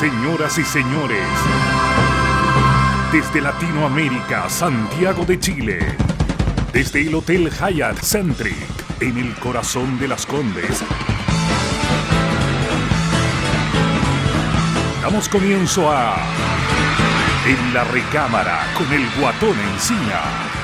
Señoras y señores, desde Latinoamérica, Santiago de Chile, desde el Hotel Hyatt Centric, en el corazón de Las Condes, damos comienzo a En la Recámara con el Guatón Encina.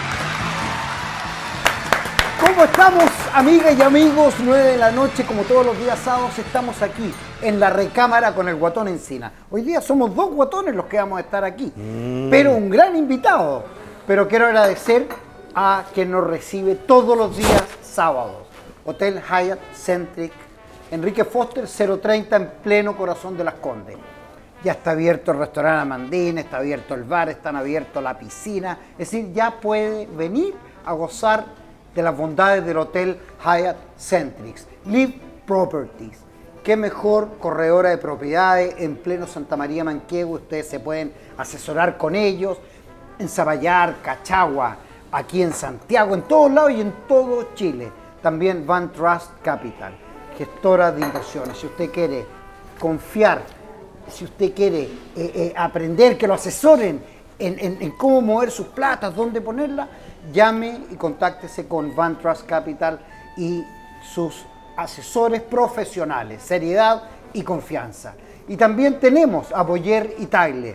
¿Cómo estamos, amigas y amigos? 9 de la noche, como todos los días sábados, estamos aquí en la Recámara con el Guatón Encina. Hoy día somos dos guatones los que vamos a estar aquí, pero un gran invitado. Pero quiero agradecer a quien nos recibe todos los días sábados. Hotel Hyatt Centric, Enrique Foster, 030, en pleno corazón de Las Condes. Ya está abierto el restaurante Amandine, está abierto el bar, están abiertos la piscina. Es decir, ya puede venir a gozar de las bondades del Hotel Hyatt Centric. Live Properties. Qué mejor corredora de propiedades en pleno Santa María Manquehue. Ustedes se pueden asesorar con ellos en Zapallar, Cachagua, aquí en Santiago, en todos lados y en todo Chile. También Van Trust Capital, gestora de inversiones. Si usted quiere confiar, si usted quiere aprender, que lo asesoren en cómo mover sus platas, dónde ponerla, llame y contáctese con Van Trust Capital y sus asesores profesionales, seriedad y confianza. Y también tenemos a Boyer y Tagle,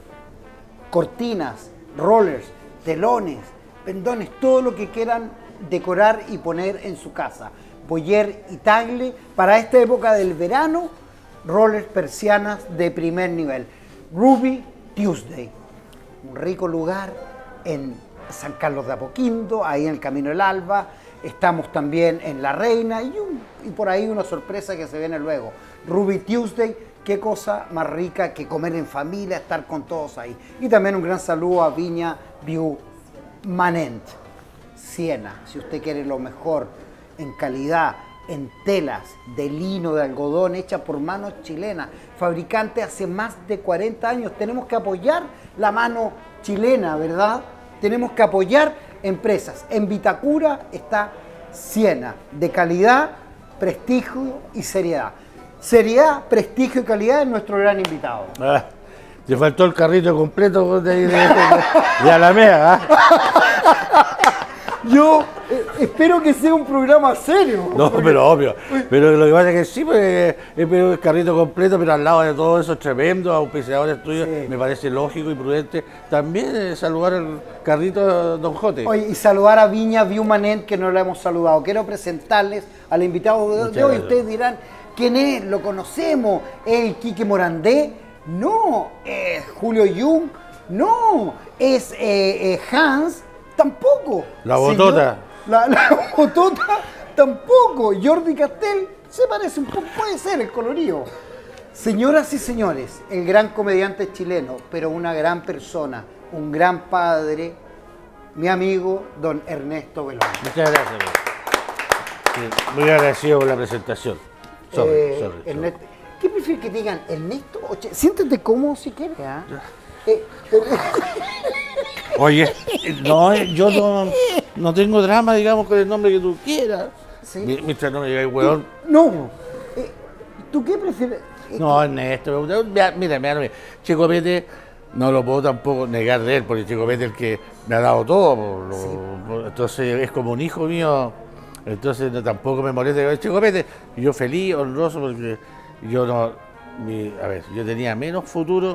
cortinas, rollers, telones, pendones, todo lo que quieran decorar y poner en su casa. Boyer y Tagle, para esta época del verano, rollers, persianas de primer nivel. Ruby Tuesday, un rico lugar en San Carlos de Apoquindo, ahí en el Camino del Alba. Estamos también en La Reina y por ahí una sorpresa que se viene luego. Ruby Tuesday, qué cosa más rica que comer en familia, estar con todos ahí. Y también un gran saludo a Viña View Manent, Siena. Si usted quiere lo mejor en calidad, en telas de lino, de algodón, hecha por manos chilenas, fabricante hace más de 40 años. Tenemos que apoyar la mano chilena, ¿verdad? Tenemos que apoyar empresas. En Vitacura está Siena, de calidad, prestigio y seriedad. Seriedad, prestigio y calidad es nuestro gran invitado. Te faltó el carrito completo de Alameda. Yo espero que sea un programa serio. No, porque... pero obvio. Pero lo que pasa es que sí, pues, el carrito completo, pero al lado de todo eso tremendo, auspiciadores tuyos, sí. Me parece lógico y prudente también saludar al carrito Don Jote. Oye, y saludar a Viña View Manent, que no la hemos saludado. Quiero presentarles al invitado de hoy. Ustedes dirán, ¿quién es? ¿Lo conocemos? ¿Es el Quique Morandé? No. ¿Es Julio Jung? No. ¿Es Hans? Tampoco. La Botota. La Botota tampoco. Jordi Castel se parece un poco, puede ser el colorido. Señoras y señores, el gran comediante chileno, pero una gran persona, un gran padre, mi amigo don Ernesto Belón. Muchas gracias. Sí, muy agradecido por la presentación. Sorry. Ernesto, ¿qué prefieres que te digan? Ernesto, siéntete cómodo si quieres. Oye, no, yo no tengo drama, digamos, con el nombre que tú quieras. ¿Sí? Mientras no me digas, weón. No. ¿Tú qué prefieres? No, Ernesto, mira, Chico Pete no lo puedo tampoco negar de él, porque Chico Pete es el que me ha dado todo. Entonces es como un hijo mío, entonces tampoco me molesta. Chico Pete, yo feliz, honroso, porque yo no. Yo tenía menos futuro.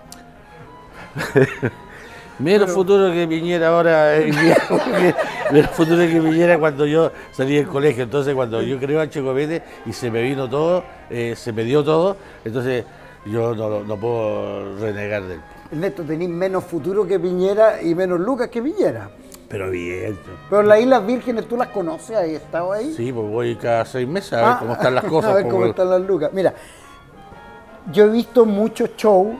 Futuro que Piñera ahora, menos futuro que Piñera cuando yo salí del colegio. Entonces cuando yo creo a Chico Pete y se me vino todo, se me dio todo, entonces yo no puedo renegar de él. Ernesto, tenés menos futuro que Piñera y menos lucas que Piñera. Pero bien. Pero las Islas Vírgenes, ¿tú las conoces? ¿Has estado ahí? Sí, pues voy cada 6 meses a ver cómo están las cosas. A ver cómo están las lucas. Mira, yo he visto muchos shows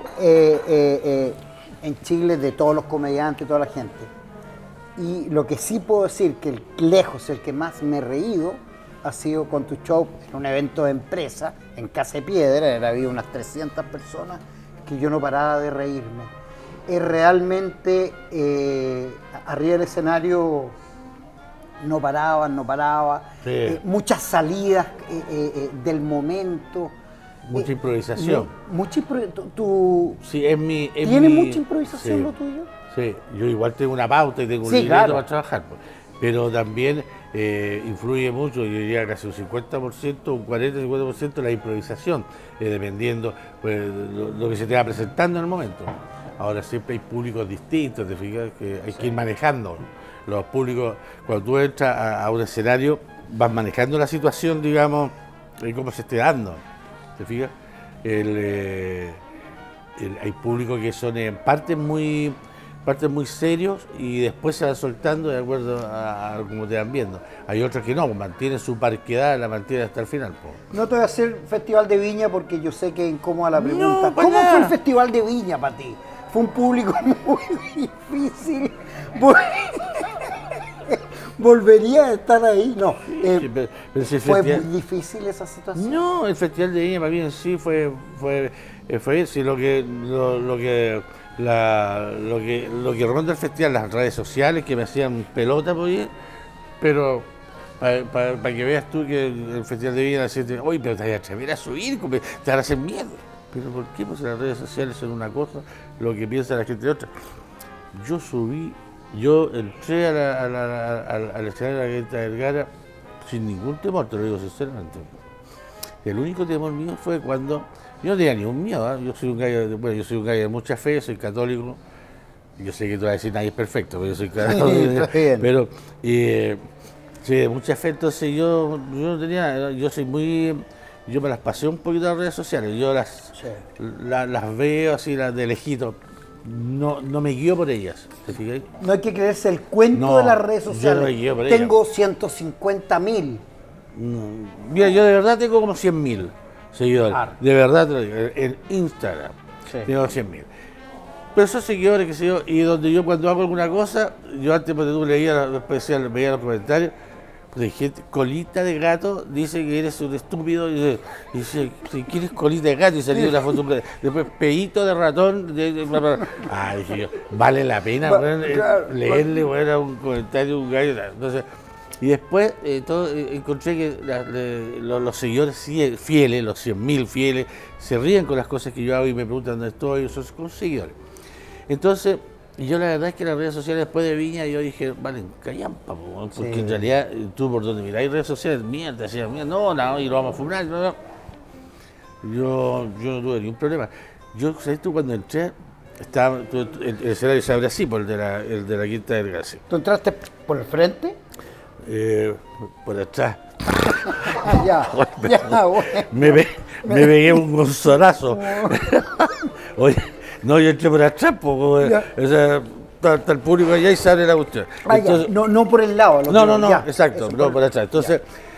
en Chile de todos los comediantes, toda la gente. Y lo que sí puedo decir, que lejos el que más me he reído ha sido con tu show en un evento de empresa, en Casa de Piedra, había unas 300 personas, que yo no paraba de reírme. Es realmente, arriba del escenario no paraba. Sí. Muchas salidas del momento. mucha improvisación. Sí, ¿Tiene ¿Tiene mucha improvisación sí, lo tuyo? Sí, yo igual tengo una pauta y tengo un Sí, libreto claro. para trabajar, pues. Pero también influye mucho, yo diría casi un 50%, un 40-50% la improvisación, dependiendo pues, lo que se te va presentando en el momento. Ahora siempre hay públicos distintos, te fijas que hay que ir manejando. Los públicos, cuando tú entras a un escenario, vas manejando la situación, digamos, y cómo se esté dando, ¿te fijas? Hay públicos que son en partes muy serios y después se van soltando de acuerdo a cómo te van viendo. Hay otros que no, mantienen su parquedad, la mantienen hasta el final. Po. No te voy a hacer Festival de Viña porque yo sé que es incómoda la pregunta. No, para ¿Cómo nada. fue el Festival de Viña para ti? Fue un público muy difícil. ¿Volvería a estar ahí? No. Sí, pero si el ¿Fue festival- muy difícil esa situación? No, el Festival de Viña para mí en sí fue sí, lo que ronda el festival, las redes sociales que me hacían pelota, pues, pero para que veas tú que el Festival de Viña la gente, oye, pero te vas a atrever a subir, te van a hacer miedo. Pero ¿por qué? Pues las redes sociales son una cosa, lo que piensa la gente es otra. Yo subí, yo entré al escenario de la Quinta Vergara sin ningún temor, te lo digo sinceramente. El único temor mío fue cuando yo no tenía ni un miedo, ¿eh? Yo soy un gallo de mucha fe, soy católico. Yo sé que tú vas a decir nadie es perfecto, pero yo soy católico. está bien. Pero sí, de mucha fe, entonces yo no tenía, yo me las pasé un poquito a las redes sociales, yo las veo así, las de lejito, no me guío por ellas, ¿te fijas? No hay que creerse el cuento No, de las redes yo sociales. no me guío por Tengo 150.000. Mira, yo de verdad tengo como 100.000 seguidores, Claro. de verdad te lo digo, en Instagram tengo 100.000. Pero esos seguidores que sé yo, y donde yo cuando hago alguna cosa, yo antes porque tú leía, después veía los comentarios, pues hay gente, colita de gato, dice que eres un estúpido, y dice, ¿quién es colita de gato? Y salió una foto, después peito de ratón, bla, bla, bla. Ah, dije yo, vale la pena Claro, leerle bueno, un comentario, un gallo, entonces... Y después encontré que los seguidores fieles, los 100.000 fieles, se ríen con las cosas que yo hago y me preguntan dónde estoy, son con seguidores. Entonces, yo la verdad es que las redes sociales después de Viña, yo dije, vale, callampa, porque en realidad tú por donde miráis redes sociales, mierda, no, y lo vamos a funar, no. Yo no tuve ningún problema. Yo, ¿sabes tú? Cuando entré, el escenario se abre así, por el de la Quinta del Gas. ¿Tú entraste por el frente? Por atrás. Ya, bueno. Me pegué un gonzolazo. Oye, no, yo entré por atrás, o sea, está el público allá y sale la cuestión. Entonces, no por el lado. No, ya, exacto, eso no por atrás. Entonces,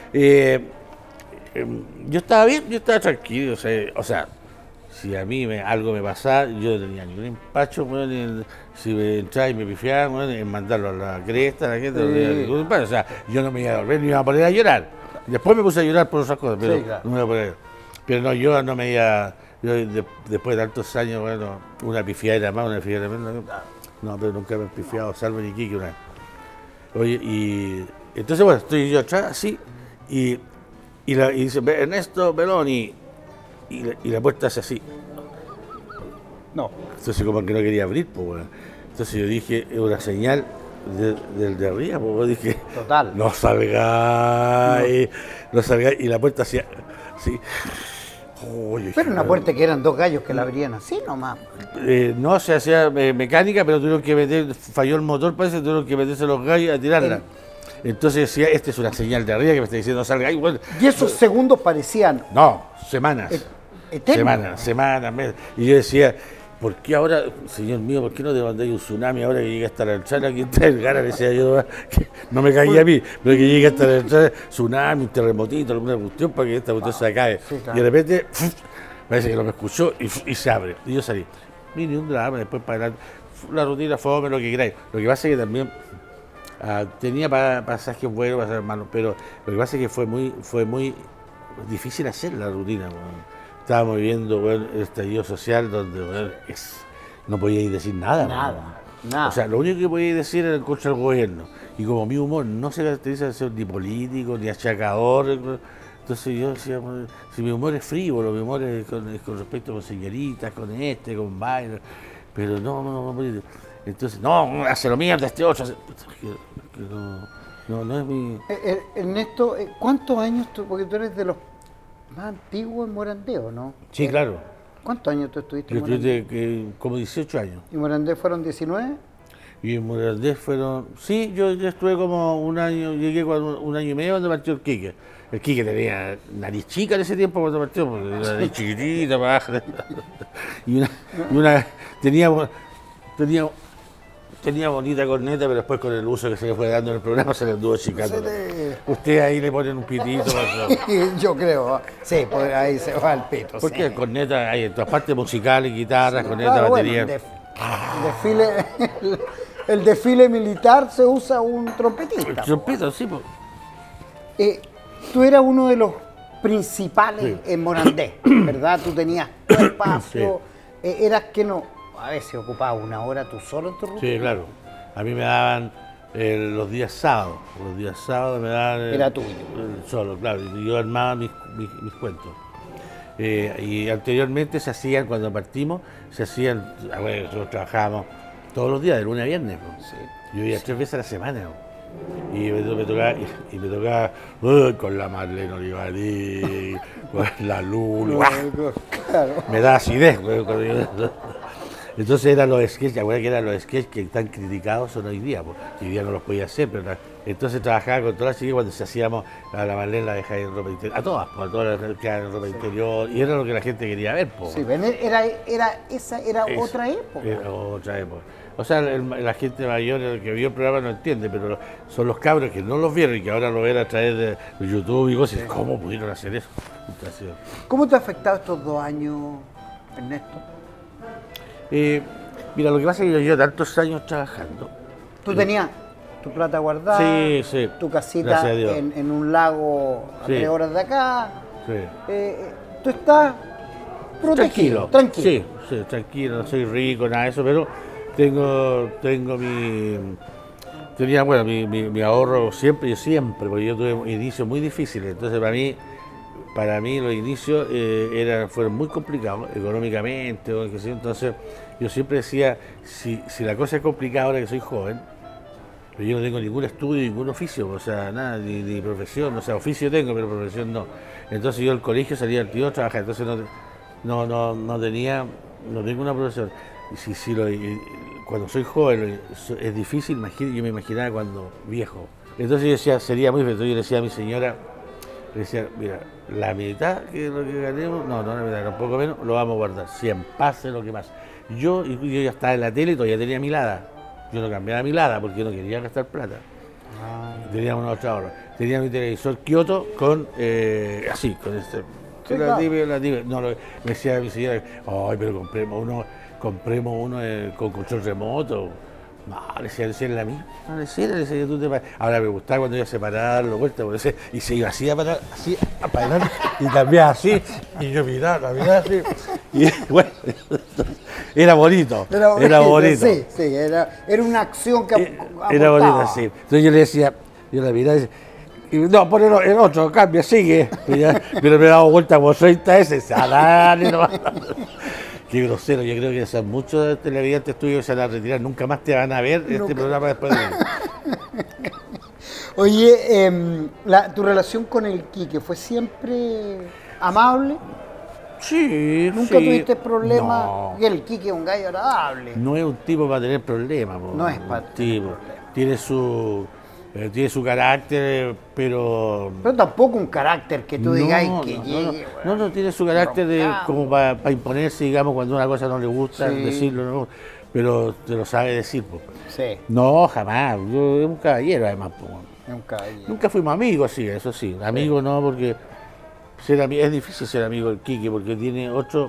yo estaba bien, yo estaba tranquilo, o sea, si a mí algo me pasaba, yo no tenía ningún empacho, bueno, si me entraba y me pifiaba, bueno, en mandarlo a la cresta, a la gente, no tenía ningún empacho. O sea, yo no me iba a volver ni me iba a poner a llorar. Después me puse a llorar por otras cosas, pero claro. no me iba a poner. Pero no, yo no me iba, después de tantos años, bueno, una pifiadera más, una pifiadera menos, no, pero nunca me he pifiado, salvo ni Kiki una vez. Oye, y entonces, bueno, estoy yo atrás, así, y dice, Ernesto Beloni, y la puerta hace así. No. Entonces como que no quería abrir, pues bueno. Entonces yo dije, es una señal del de arriba, pues dije, Total. no salgáis, no salgáis, y la puerta hacía así. Oye, Pero una puerta que eran dos gallos que la abrían así nomás. no, se hacía mecánica, pero tuvieron que meter, falló el motor, parece, tuvieron que meterse los gallos a tirarla. Entonces decía, esta es una señal de arriba que me está diciendo, no salgáis. Bueno, Y esos segundos parecían no, semanas. eternos. Semanas, meses. Y yo decía, ¿por qué ahora, señor mío, por qué no te mandáis un tsunami ahora que llegue hasta la entrada? Aquí está el Gara, decía yo, que no me caía a mí, pero que llegue hasta la entrada, tsunami, un terremotito, alguna cuestión para que esta cuestión se acabe. Sí, claro. Y de repente, parece que no me escuchó y se abre. Y yo salí. Ni un drama, después para adelante. La rutina fue lo que queráis. Lo que pasa es que también tenía pasajes buenos, pasajes malos, pero lo que pasa es que fue muy difícil hacer la rutina. Bueno. Estábamos viviendo el estallido social donde no podíais decir nada. Nada. O sea, lo único que podíais decir era en contra del gobierno. Y como mi humor no se caracteriza de ser ni político, ni achacador, Entonces yo decía, si mi humor es frívolo, mi humor es con respecto con señoritas, con bailes, pero no. Entonces, no, hace lo mierda este otro. No es mi... Ernesto, ¿cuántos años tú? Porque tú eres de los más antiguos en Morandeo, ¿no? Sí, claro. ¿Cuántos años tú estuviste Yo en Morandé? estuve como 18 años. ¿Y Morandé fueron 19? Y en Morandé fueron... Sí, yo estuve como un año, llegué cuando, un año y medio cuando partió el Quique. El Quique tenía nariz chica en ese tiempo cuando partió, porque era nariz chiquitita, baja. Y tenía bonita corneta, pero después con el uso que se le fue dando en el programa se le anduvo achicando. Usted ahí le ponen un pitito. Yo creo, sí, pues ahí se va el pito. Porque sí. corneta hay en todas partes, musicales, guitarras, Sí, corneta, claro, batería. Bueno, el desfile militar se usa un trompetista. El trompeta, sí, pues. Tú eras uno de los principales en Morandé, ¿verdad? Tú tenías tu espacio, eras que no, a veces ocupabas una hora tú solo en tu rutina. Sí, claro. A mí me daban los días sábados. Los días sábados me daban... Era tuyo. Solo, claro. Y yo armaba mis cuentos. Y anteriormente se hacían, cuando partimos, bueno, nosotros trabajábamos todos los días, de lunes a viernes. Pues. Sí. Yo iba 3 veces a la semana. ¿No? Y me tocaba con la Marlene Olivarí, con la Lulu. Claro. Me da acidez. Entonces eran los sketches, acuérdate que eran los sketches que tan criticados son hoy día, pues. Hoy día no los podía hacer, pero entonces trabajaba con todas las chicas cuando se hacíamos a la Marlene la dejaba en ropa interior, a todas las que en ropa interior, y era lo que la gente quería ver, pues. Sí, esa era otra época. Era otra época. O sea, la gente mayor el que vio el programa no entiende, pero son los cabros que no los vieron y que ahora lo ven a través de YouTube y cosas. ¿Cómo pudieron hacer eso? Entonces, ¿Cómo te ha afectado estos 2 años, Ernesto? mira, lo que pasa es que yo llevo tantos años trabajando. Tú tenías tu plata guardada, Sí, tu casita gracias a Dios. en un lago a 3 horas de acá. Sí. Tú estás protegido, tranquilo. Sí, tranquilo, no soy rico, nada de eso, pero tenía mi ahorro siempre, porque yo tuve inicios muy difíciles, entonces para mí los inicios fueron muy complicados económicamente, o qué sé yo. Entonces yo siempre decía, si la cosa es complicada ahora que soy joven, pero yo no tengo ningún estudio, ningún oficio, o sea, nada, ni profesión, o sea, oficio tengo, pero profesión no. Entonces yo del colegio salía al tío a trabajar, entonces no tengo una profesión. Cuando soy joven es difícil, yo me imaginaba cuando viejo. Entonces yo decía, sería muy feo. Yo le decía a mi señora, mira, la mitad que lo que ganemos, no la mitad, tampoco menos, lo vamos a guardar, 100 pase lo que más. Yo ya estaba en la tele y todavía tenía mi Lada. Yo no cambiaba mi Lada porque yo no quería gastar plata. Tenía una otra hora. Tenía mi televisor Kyoto con así, con este. Sí, la claro. TV. No, me decía mi señora, ay, pero compremos uno con control remoto. No, le decía la misma. No, le decía que tú te paras. Ahora me gustaba cuando iba a separar la vuelta, y se iba así a parar, así a parar, y también así, y yo miraba así. Y bueno, era bonito. Era bonito. Sí, era una acción que Era bonito, sí. Entonces yo le decía, yo la miraba y decía, no, ponelo el otro, cambia, sigue. Pero me he dado vuelta como 30 veces, dale, no. Qué grosero, yo creo que son muchos televidentes tuyos que se van a retirar, nunca más te van a ver este programa después de él. Oye, ¿tu relación con el Quique fue siempre amable? Sí, ¿Nunca tuviste problemas? No. Y el Quique es un gallo agradable. No es un tipo para tener problemas. No es para tener problemas. Tiene su carácter, pero tampoco un carácter que tú digas que no, llegue. no, tiene su carácter como para imponerse, digamos, cuando una cosa no le gusta, Sí. decirlo, ¿no? Pero te lo sabe decir. Po. Sí, No, jamás. Yo es un caballero, además. Po. es un caballero. Nunca fuimos amigos, sí, eso sí. Amigos no, porque es difícil ser amigo del Quique, porque tiene otro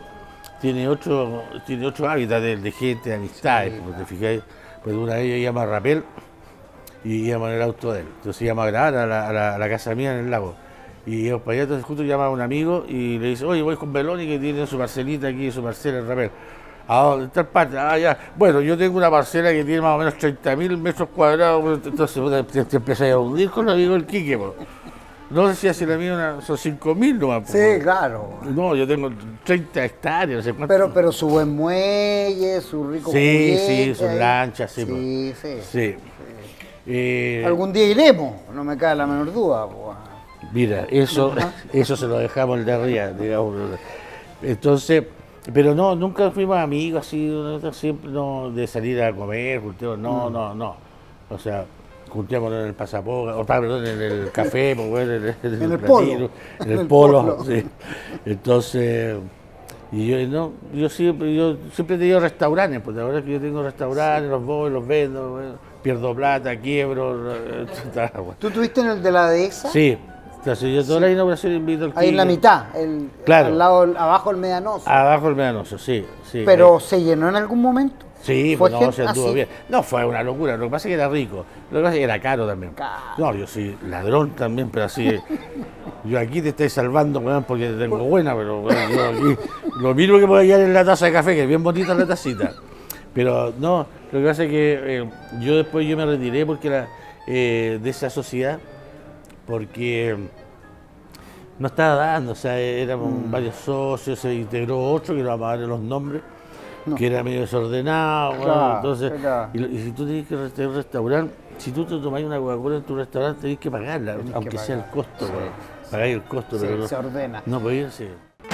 hábitat de gente, de amistades, Sí, como te fijáis. Pues una vez yo íbamos a Rapel y íbamos en el auto de él. Entonces íbamos a grabar a la casa mía en el lago. Y íbamos para allá, entonces justo llamaba a un amigo y le dice, oye, voy con Beloni que tiene su parcelita aquí, su parcela en Rapel. ¿A dónde está el parte? Ah, ya. Bueno, yo tengo una parcela que tiene más o menos 30.000 metros cuadrados. Entonces te empezás a hundir con el amigo del Quique. Po. No decía si la mía son 5.000 nomás. Sí, claro. No, yo tengo 30 hectáreas, no sé cuánto. Pero su buen muelle, su rico Sí, juguete, sí, sus lanchas, sí. Sí, sí. Sí. Algún día iremos, no me cabe la menor duda. Pues. Mira, eso se lo dejamos el de arriba, digamos. Entonces, pero no, nunca fuimos amigos así, siempre no, de salir a comer, no. O sea, juntémonos en el pasaporte, perdón, en el café, pues, bueno, en el polo. En el polo, sí. Entonces, y yo siempre he tenido restaurantes, pues ahora que yo tengo restaurantes, los voy, los vendo, bueno, pierdo plata, quiebro. ¿Tú tuviste en el de la dehesa? Sí. Entonces yo toda la inauguración invito al Ahí en la mitad, claro. al lado, abajo el Medanoso. Abajo el Medanoso, sí. ¿Pero se llenó en algún momento? Sí, pues no, se anduvo bien. No, fue una locura, lo que pasa es que era rico, lo que pasa es que era caro también. No, yo soy ladrón también, pero así, yo aquí te estoy salvando, weón, porque te tengo buena, pero bueno, yo aquí, lo mismo que puedo hallar en la taza de café, que es bien bonita la tacita. Pero no, lo que pasa es que yo me retiré porque de esa sociedad, porque no estaba dando, o sea, éramos varios socios, se integró otro, que no vamos a darle los nombres, que era medio desordenado, claro, bueno, entonces, claro. y si tú tienes que tener un restaurante, si tú te tomás una Coca-Cola en tu restaurante, tenés que pagarla, aunque sea el costo, pagáis el costo, sí, pero no, se ordena. No podía ser.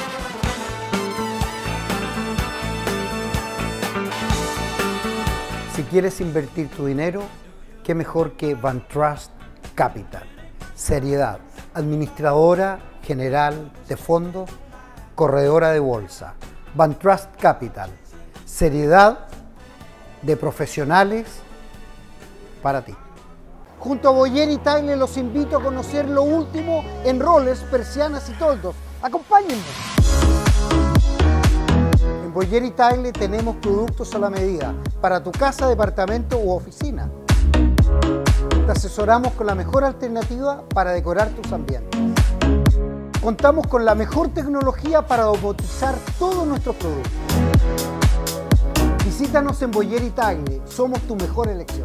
Si quieres invertir tu dinero, qué mejor que Van Trust Capital. Seriedad, administradora general de fondos, corredora de bolsa. Van Trust Capital. Seriedad de profesionales para ti. Junto a Boyer y Tagle los invito a conocer lo último en roles, persianas y toldos. ¡Acompáñenme! En Boyer y Tagle tenemos productos a la medida para tu casa, departamento u oficina. Te asesoramos con la mejor alternativa para decorar tus ambientes. Contamos con la mejor tecnología para domotizar todos nuestros productos. Visítanos en Boyer y Tagle, somos tu mejor elección.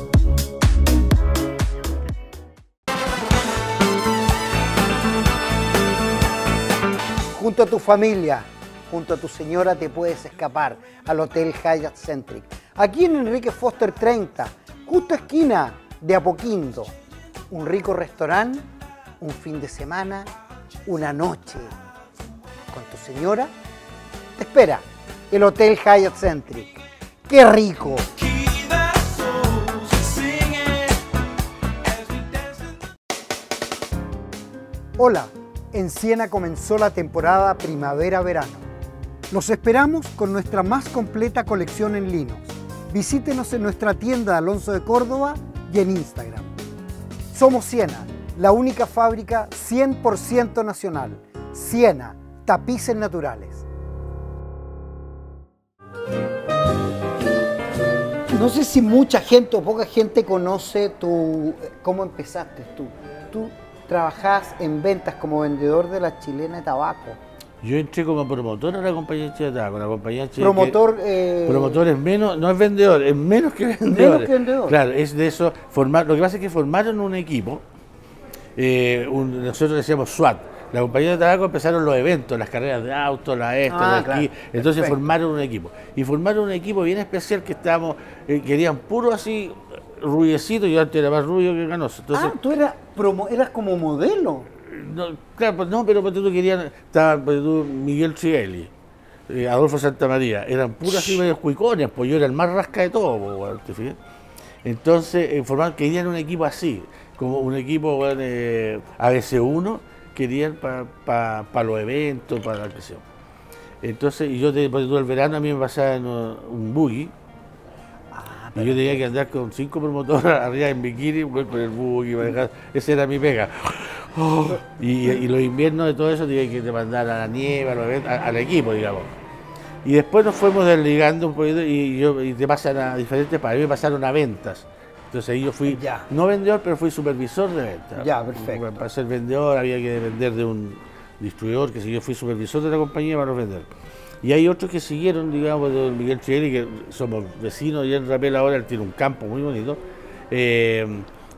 Junto a tu familia, junto a tu señora te puedes escapar al Hotel Hyatt Centric. Aquí en Enrique Foster 30, justo esquina de Apoquindo. Un rico restaurante, un fin de semana, una noche con tu señora. Te espera el Hotel Hyatt Centric. ¡Qué rico! Hola, en Siena comenzó la temporada primavera-verano. Los esperamos con nuestra más completa colección en linos. Visítenos en nuestra tienda Alonso de Córdoba y en Instagram. Somos Siena, la única fábrica 100% nacional. Siena, tapices naturales. No sé si mucha gente o poca gente conoce cómo empezaste tú. Tú trabajás en ventas como vendedor de la chilena de tabaco. Yo entré como promotor a la compañía Chile de Tabaco, la compañía Chile Promotor. Promotor es menos, no es vendedor, es menos que vendedor. Menos que vendedor. Claro, es de eso. Lo que pasa es que formaron un equipo, nosotros decíamos SWAT. La compañía de tabaco empezaron los eventos, las carreras de auto, la las aquí. Claro. Entonces Perfecto. formaron un equipo. Y formaron un equipo bien especial que estábamos, querían puro así, rubiecito, yo antes era más rubio que Canoso. Entonces, Tú eras como modelo. no, claro, pues no, pero tú querían, estaba Miguel Trielli, Adolfo Santamaría, eran puras así medios cuicones, pues yo era el más rasca de todo, pues, bueno, ¿te fijas? Entonces, querían un equipo así, como un equipo, bueno, ABC1, querían para los eventos, para la creación. Entonces, y yo todo el verano a mí me pasaba en un buggy, y yo tenía que andar con 5 promotores arriba en bikini, con el buggy, esa era mi pega. Y los inviernos de todo eso tenía que mandar a la nieve, a los eventos, al equipo, digamos. Y después nos fuimos desligando un poquito y te pasan a diferentes, para mí me pasaron a ventas. Entonces ahí yo fui, no vendedor, pero fui supervisor de ventas. Ya, perfecto. Para ser vendedor había que depender de un distribuidor, que si yo fui supervisor de la compañía para los vendedores. Y hay otros que siguieron, digamos, de Miguel Trielli, que somos vecinos, y en Rapel ahora él tiene un campo muy bonito.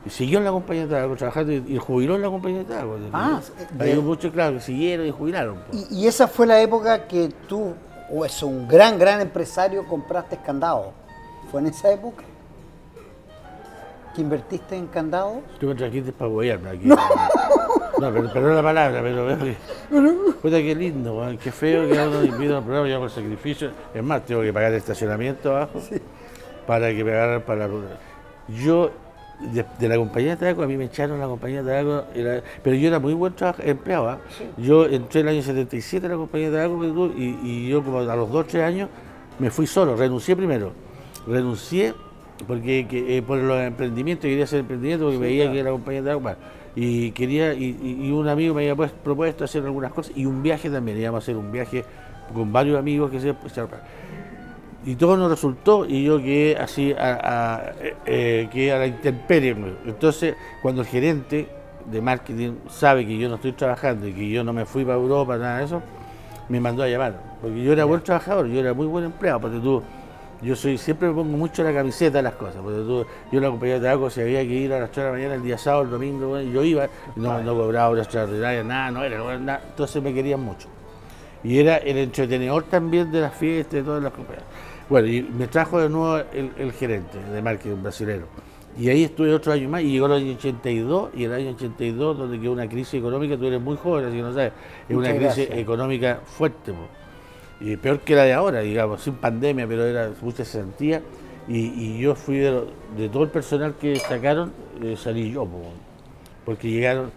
Y siguió en la compañía de tabaco trabajando y jubiló en la compañía de tabaco. Hay muchos, claro, que siguieron y jubilaron. Y esa fue la época que tú, o es un gran empresario, compraste candados. ¿Fue en esa época que invertiste en candados? Tú me trajiste para apoyarme aquí. No, perdón la palabra, pero veo que... Puta, qué lindo, man, qué feo que uno invita a un programa, yo por sacrificio. Es más, tengo que pagar el estacionamiento abajo para que me agarren para la... Yo, de la compañía de tabaco, a mí me echaron la compañía de tabaco, pero yo era muy buen empleado. ¿Eh? Sí. Yo entré en el año 77 en la compañía de tabaco y yo como a los 2 o 3 años me fui solo, renuncié primero. Renuncié porque por los emprendimientos, quería hacer emprendimiento porque veía que la compañía de tabaco, y quería, y un amigo me había propuesto hacer algunas cosas y un viaje también, íbamos a hacer un viaje con varios amigos que y todo nos resultó y yo quedé así quedé a la intemperie. Entonces, cuando el gerente de marketing sabe que yo no estoy trabajando y que yo no me fui para Europa, nada de eso, me mandó a llamar, porque yo era buen trabajador, yo era muy buen empleado, porque yo siempre me pongo mucho la camiseta de las cosas, porque yo en la compañía de tabaco, si había que ir a las 3 de la mañana el día sábado, el domingo, bueno, yo iba, no cobraba horas extraordinarias, nada, no era nada, entonces me querían mucho. Y era el entretenedor también de las fiestas, de todas las compañías. Bueno, y me trajo de nuevo el gerente de marketing brasilero. Y ahí estuve otro año más y llegó el año 82, y el año 82, donde quedó una crisis económica, tú eres muy joven, así que no sabes, es una crisis económica fuerte, y peor que la de ahora, digamos, sin pandemia, pero era mucha cesantía, y yo fui de todo el personal que sacaron, salí yo, porque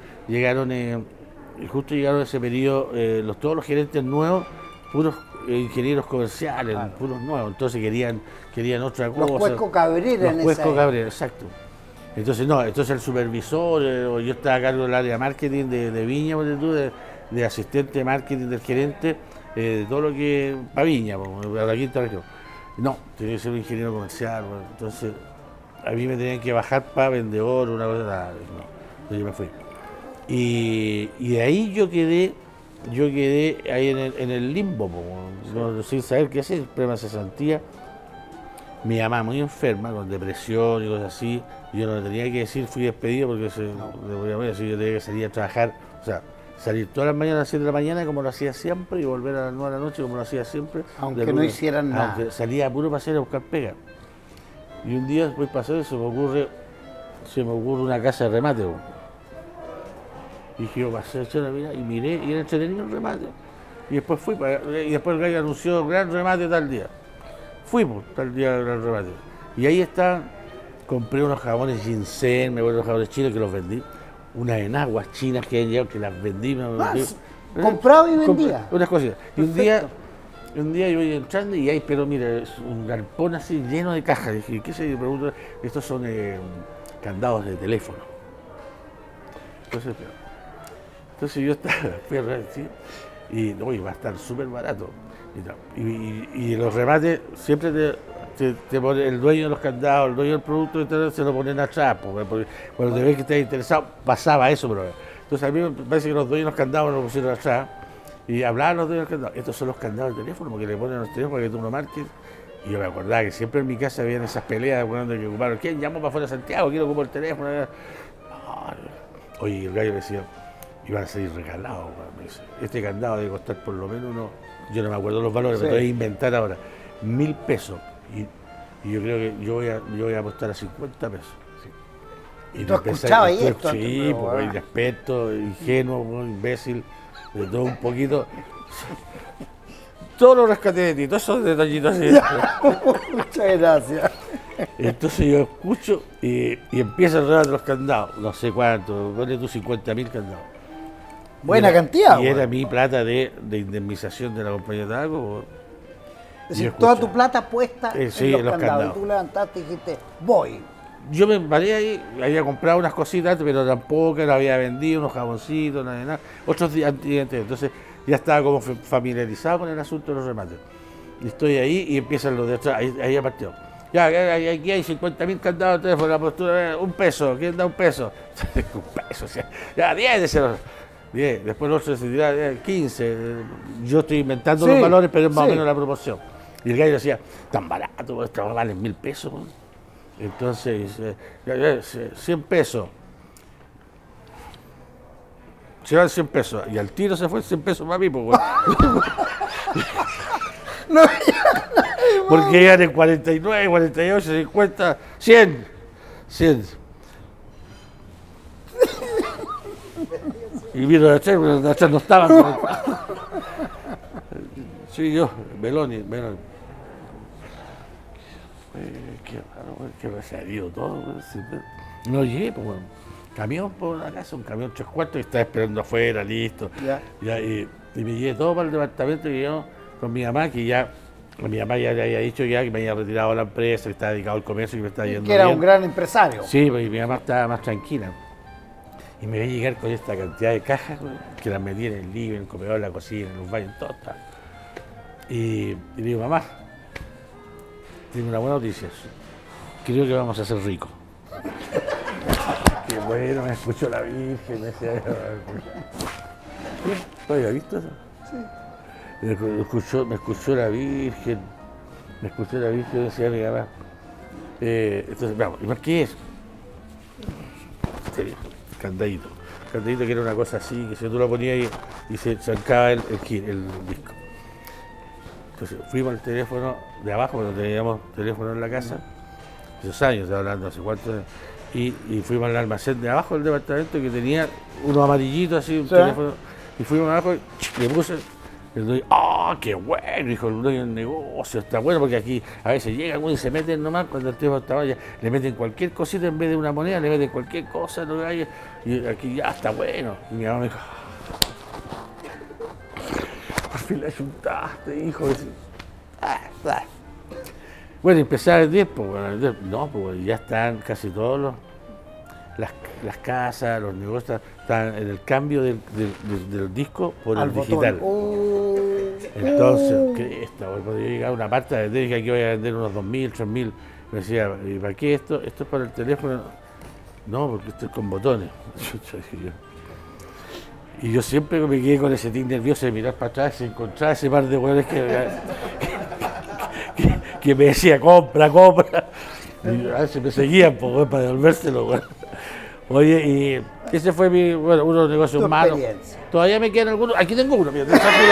justo llegaron ese periodo, todos los gerentes nuevos, puros ingenieros comerciales, puros nuevos, entonces querían otra cosa. Los Cuesco Cabrera en esa Cuesco Cabrera, exacto. Entonces el supervisor, yo estaba a cargo del área de marketing de Viña, de asistente de marketing del gerente, de todo lo que para Viña, para la quinta región. No, tenía que ser un ingeniero comercial, entonces a mí me tenían que bajar para vendedor, una cosa, entonces yo me fui. Y de ahí yo quedé ahí en el limbo, sin saber qué hacer, problema de cesantía. Mi mamá muy enferma, con depresión y cosas así, yo no le tenía que decir, fui despedido porque yo tenía que salir a trabajar, o sea, salir todas las mañanas a las 7 de la mañana como lo hacía siempre y volver a las 9 de la noche como lo hacía siempre. Aunque no hicieran nada. Aunque salía a puro paseo a buscar pega. Y un día después pasó se me ocurre una casa de remate. Y dije, yo pasé a echar la mirada y miré y era entretenido el remate. Y después después el gallo anunció gran remate tal día. Fuimos tal día al gran remate. Y ahí compré unos jabones ginseng, me acuerdo los jabones chinos que los vendí. Unas enaguas chinas que habían llegado, que las vendí. Compraba y vendía. Unas cosas. Y un día yo voy entrando y hay, pero mira, es un galpón así lleno de cajas. Dije, ¿qué se pregunto? Estos son candados de teléfono. Entonces yo estaba, ¿sí? Y va a estar súper barato. Y los remates siempre te pone el dueño de los candados, el dueño del producto, se lo ponen atrás, porque cuando te ves que estás interesado, pasaba eso. Pero entonces a mí me parece que los dueños de los candados lo pusieron atrás y hablaban los dueños de los candados. Estos son los candados del teléfono, porque le ponen los teléfonos para que tú no marques. Y yo me acordaba que siempre en mi casa habían esas peleas cuando que ocuparon, ¿quién llamó para afuera de Santiago? ¿Quién ocupó el teléfono? Oye, el gallo me decía, iban a salir regalados, me dice, este candado debe costar por lo menos yo no me acuerdo los valores, me voy a inventar ahora, 1.000 pesos. Y yo creo que yo voy a apostar a 50 pesos. Sí. ¿Y tú escuchabas esto? Sí, porque irrespeto, ingenuo, imbécil, de todo un poquito. Todo lo rescaté de ti, todos esos detallitos así. Muchas gracias. Entonces yo escucho y empieza a regalar los candados, no sé cuánto, ponle tú 50.000 candados. Buena cantidad. Y era mi plata de indemnización de la compañía de tabaco. Es decir, toda tu plata puesta en los candados. Y tú levantaste y dijiste, voy. Yo me paré ahí, había comprado unas cositas, pero tampoco lo había vendido, unos jaboncitos, nada. Otros días antes. Entonces ya estaba como familiarizado con el asunto de los remates. Y estoy ahí y empiezan los de atrás, ahí apartió. Ya, aquí hay 50.000 candados de teléfono, la postura, $1, ¿quién da $1? $1, o sea, ya 10 de esos. 10, después el otro se dirá 15. Yo estoy inventando los valores, pero es más o menos la proporción. Y el gallo decía, tan barato, esto vale 1.000 pesos. Entonces dice, 100 pesos. Se van 100 pesos. Y al tiro se fue 100 pesos para mí, pues, güey. No, Porque eran en 49, 48, 50, 100. 100. Y vino de atrás, pero de atrás no estaban. Sí, yo, Meloni. Qué raro, güey, que me ha salido todo, güey. Sí, no llegué, pues, bueno. Camión por la casa, un camión 3 cuartos que estaba esperando afuera, listo. Ya. Y me llegué todo para el departamento y yo con mi mamá, que ya, mi mamá ya le había dicho ya que me había retirado de la empresa, que estaba dedicado al comercio y que me estaba yendo Que era bien. un gran empresario. Sí, pues, y mi mamá estaba más tranquila. Y me veía llegar con esta cantidad de cajas, güey, que las metí en el living, en el comedor, en la cocina, en los baños, todo estaba. Y le digo, mamá, tengo una buena noticia. Creo que vamos a ser ricos. Qué bueno, me escuchó la Virgen. Me decía, ¿tú habías visto eso? Sí. Me escuchó la Virgen. Decía mi mamá. Entonces, vamos, ¿y más qué es? Candadito. Candadito que era una cosa así, que si tú lo ponías y se sacaba el disco. Entonces fuimos al teléfono de abajo, cuando teníamos teléfono en la casa, esos años, estoy hablando hace cuántos años, y fuimos al almacén de abajo del departamento que tenía unos amarillitos así, un teléfono, y fuimos abajo y le puse, el dueño, ¡ah, qué bueno! Dijo el dueño del negocio, está bueno, porque aquí a veces llegan y se meten nomás, cuando el teléfono estaba ya, le meten cualquier cosita en vez de una moneda, le meten cualquier cosa, ¿no? Y aquí ya está bueno. Y mi mamá me dijo, por fin la ayuntaste, hijo. Bueno, empecé a vender, pues, bueno, no, pues ya están casi todos las casas, los negocios, están en el cambio del disco por el digital. Entonces, ¿qué es esto? Cuando yo llegaba a una parte de vender, que aquí voy a vender unos 2.000, 3.000, me decía, ¿y para qué esto? ¿Esto es para el teléfono? No, porque esto es con botones. Y yo siempre me quedé con ese tic nervioso de mirar para atrás y encontrar ese par de hueones que me decía, compra. Y a veces me seguían para devolvérselo, güey. Oye, y ese fue uno de los negocios malos. Todavía me quedan algunos. Aquí tengo uno, mira.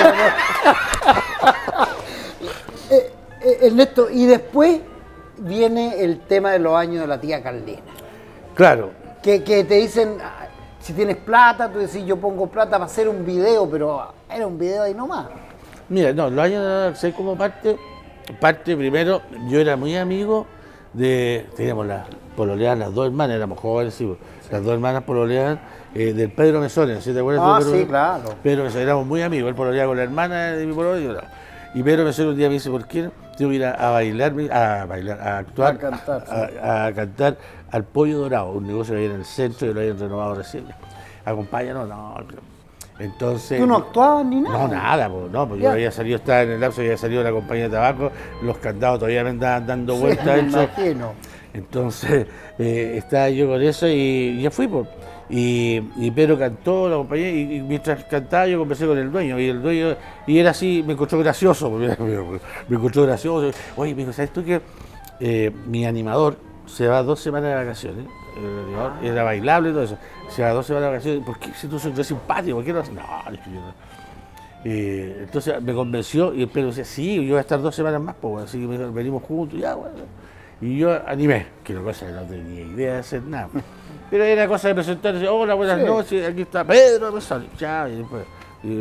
Ernesto, y después viene el tema de los años de la tía Carlina. Claro. Que te dicen, si tienes plata, tú decís, yo pongo plata para hacer un video, pero era un video ahí nomás. Mira, no, los años de sé como parte primero, yo era muy amigo teníamos las pololeadas, las dos hermanas, éramos jóvenes, sí, las dos hermanas pololeadas del Pedro Mesones, ¿sí te acuerdas? Ah, Pedro, sí, claro. Pedro Mesones, éramos muy amigos, él pololeaba con la hermana de mi pololo y yo no. Y Pedro Mesones un día me dice, ¿por qué no? Tengo que ir a actuar, a cantar al Pollo Dorado, un negocio que hay en el centro, que lo habían renovado recién. Acompáñanos, no. Entonces, ¿tú no actuabas ni nada? No, nada, pues yo había salido, estaba en el lapso, había salido de la compañía de tabaco, los candados todavía me andaban dando vueltas. Sí, me imagino. Entonces, estaba yo con eso y ya fui, pues. Y Pedro cantó, la compañía, y mientras cantaba yo conversé con el dueño, y era así, me encontró gracioso, me encontró gracioso. Oye, me dijo, ¿sabes tú que mi animador se va 2 semanas de vacaciones? El animador era bailable y todo eso. Se va 2 semanas de vacaciones. ¿Por qué si tú sos simpático? ¿Por qué no? No, dije yo no. Entonces me convenció y el Pedro decía, sí, yo voy a estar 2 semanas más, pues, así que venimos juntos, ya, bueno. Y yo animé, que la cosa no tenía idea de hacer nada. Pero era cosa de presentarse, hola, buenas noches, aquí está Pedro, me sale, chao, y después,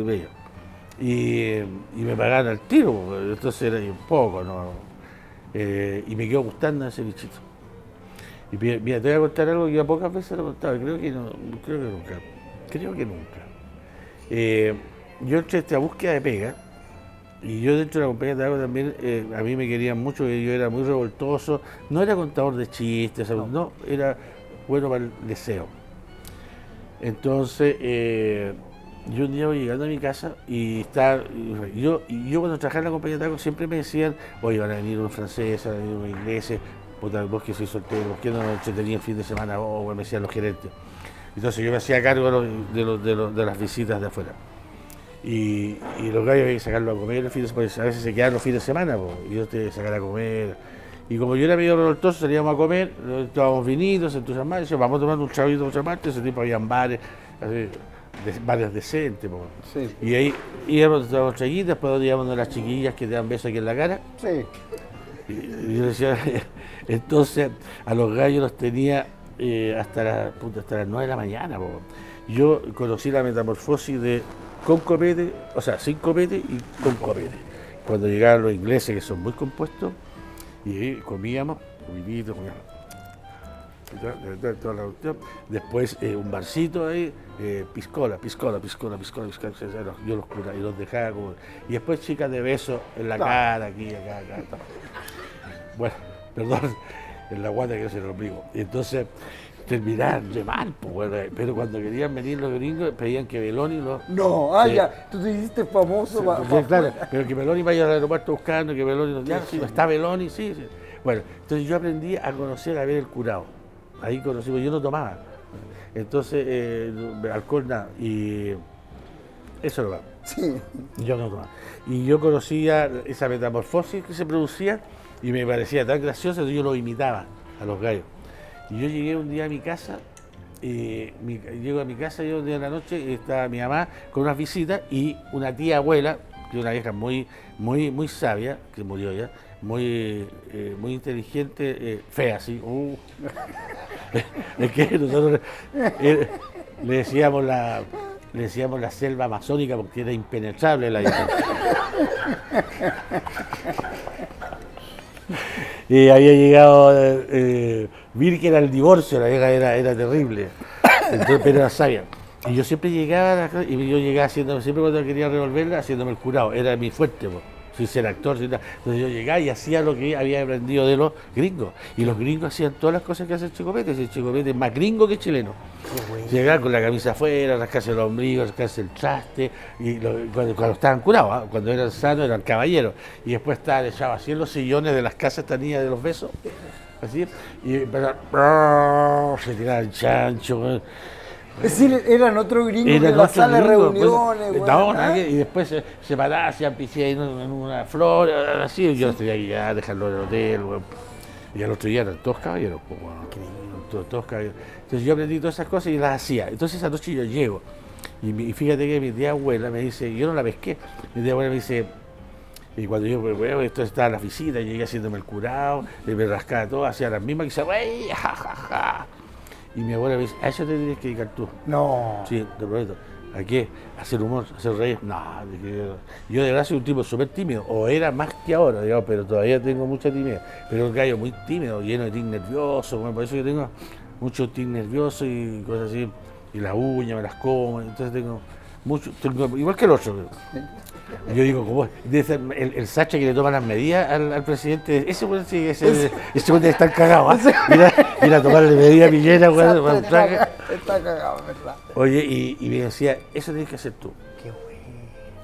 y me pagaron al tiro, entonces era un poco, ¿no? Y me quedó gustando ese bichito. Y mira, te voy a contar algo que yo pocas veces lo he contado, creo que nunca. Yo entré a esta búsqueda de pega, y yo dentro de la compañía de tabaco también, a mí me querían mucho, que yo era muy revoltoso, no era contador de chistes, no, era bueno para el deseo. Entonces, yo un día voy llegando a mi casa y yo cuando trabajaba en la compañía de tabaco siempre me decían, oye, van a venir unos franceses, van a venir unos ingleses, puta, vos que soy soltero, vos que no nos entretenía el fin de semana, me decían los gerentes. Entonces yo me hacía cargo de las visitas de afuera. Y los gallos había que sacarlos a comer el fin de semana, a veces se quedaban los fines de semana, y yo te sacar a comer. Y como yo era medio revoltoso, salíamos a comer, tomábamos vinitos, entusiasmados, decíamos, vamos a tomar un chavito mucha parte, ese tipo habían bares, así, bares decentes. Po. Sí. Y ahí íbamos a tomar traguitas, después íbamos a las chiquillas que te dan besos aquí en la cara. Sí. Y yo decía, entonces a los gallos los tenía hasta las 9 de la mañana. Po. Yo conocí la metamorfosis de con copete, o sea, sin copete y con copete. Cuando llegaban los ingleses, que son muy compuestos, y ahí comíamos, vinito, comíamos. Toda la cuestión. Después un barcito ahí, piscola. Yo los curaba y los dejaba como. Y después chicas de besos en la cara, aquí, acá. Bueno, perdón, en la guata que se lo ombligo. Y entonces terminaron de mal, pues, bueno, pero cuando querían venir los gringos pedían que Beloni los. No, ya, tú te hiciste famoso. Sí, claro, pero que Beloni vaya al aeropuerto buscando, que Beloni nos diga, sí, está Beloni, sí. Bueno, entonces yo aprendí a conocer, a ver el curado. Ahí conocí, porque yo no tomaba. Entonces, alcohol nada. Y eso lo va. Sí. Yo no tomaba. Y yo conocía esa metamorfosis que se producía y me parecía tan graciosa que yo lo imitaba a los gallos. Y yo llegué un día a mi casa, llego a mi casa, yo un día de la noche, y estaba mi mamá con unas visitas y una tía abuela, que es una vieja muy sabia, que murió ya, muy inteligente, fea, sí. Es que nosotros le decíamos la selva amazónica porque era impenetrable la vieja. Y había llegado virgen al divorcio, la vieja era terrible, entonces, pero era sabia. Y yo siempre llegaba a la casa, y yo llegaba haciéndome, siempre cuando quería revolverla, haciéndome el curado, era mi fuerte, sin ser actor, sin nada. Entonces yo llegaba y hacía lo que había aprendido de los gringos. Y los gringos hacían todas las cosas que hace el Chicopete, el Chicopete es más gringo que chileno. Llegaba con la camisa afuera, rascarse el ombligo, rascarse el traste, y cuando estaban curados, ¿eh? Cuando eran sanos eran caballeros. Y después estaban echados así en los sillones de las casas esta niña de los besos, así, y empezaron, se tiraban chancho. Es decir, eran otros gringos de la sala de reuniones. Pues, no, y después se paraban, hacían piscina en una flor, así. Yo tenía que ya dejarlo en el hotel. Bueno. Y al otro día eran todos caballeros. Pues, bueno, todos caballeros. Entonces yo aprendí todas esas cosas y las hacía. Entonces esa noche yo llego. Y fíjate que mi tía abuela me dice, yo no la pesqué. Mi tía abuela me dice, y cuando yo, bueno, esto estaba en la visita, llegué haciéndome el curado, me rascaba todo, hacía las mismas, que se güey, jajaja. Y mi abuela me dice, a eso te tienes que dedicar tú. No. Sí, te prometo. ¿A qué? ¿A hacer humor? ¿A hacer reír? No, yo de verdad soy un tipo súper tímido, o era más que ahora, digamos, pero todavía tengo mucha timidez. Pero un gallo muy tímido, lleno de tic nervioso, bueno, por eso yo tengo mucho tic nervioso y cosas así, y las uñas me las como, entonces tengo mucho, igual que el otro. Yo digo, ¿cómo? El Sacha que le toma las medidas al presidente, ese güey sí, ese güey está cagado, ¿eh? Ir a tomarle medidas a Piñera, güey. Está cagado, ¿verdad? Oye, y me decía, eso tienes que hacer tú. Qué bueno.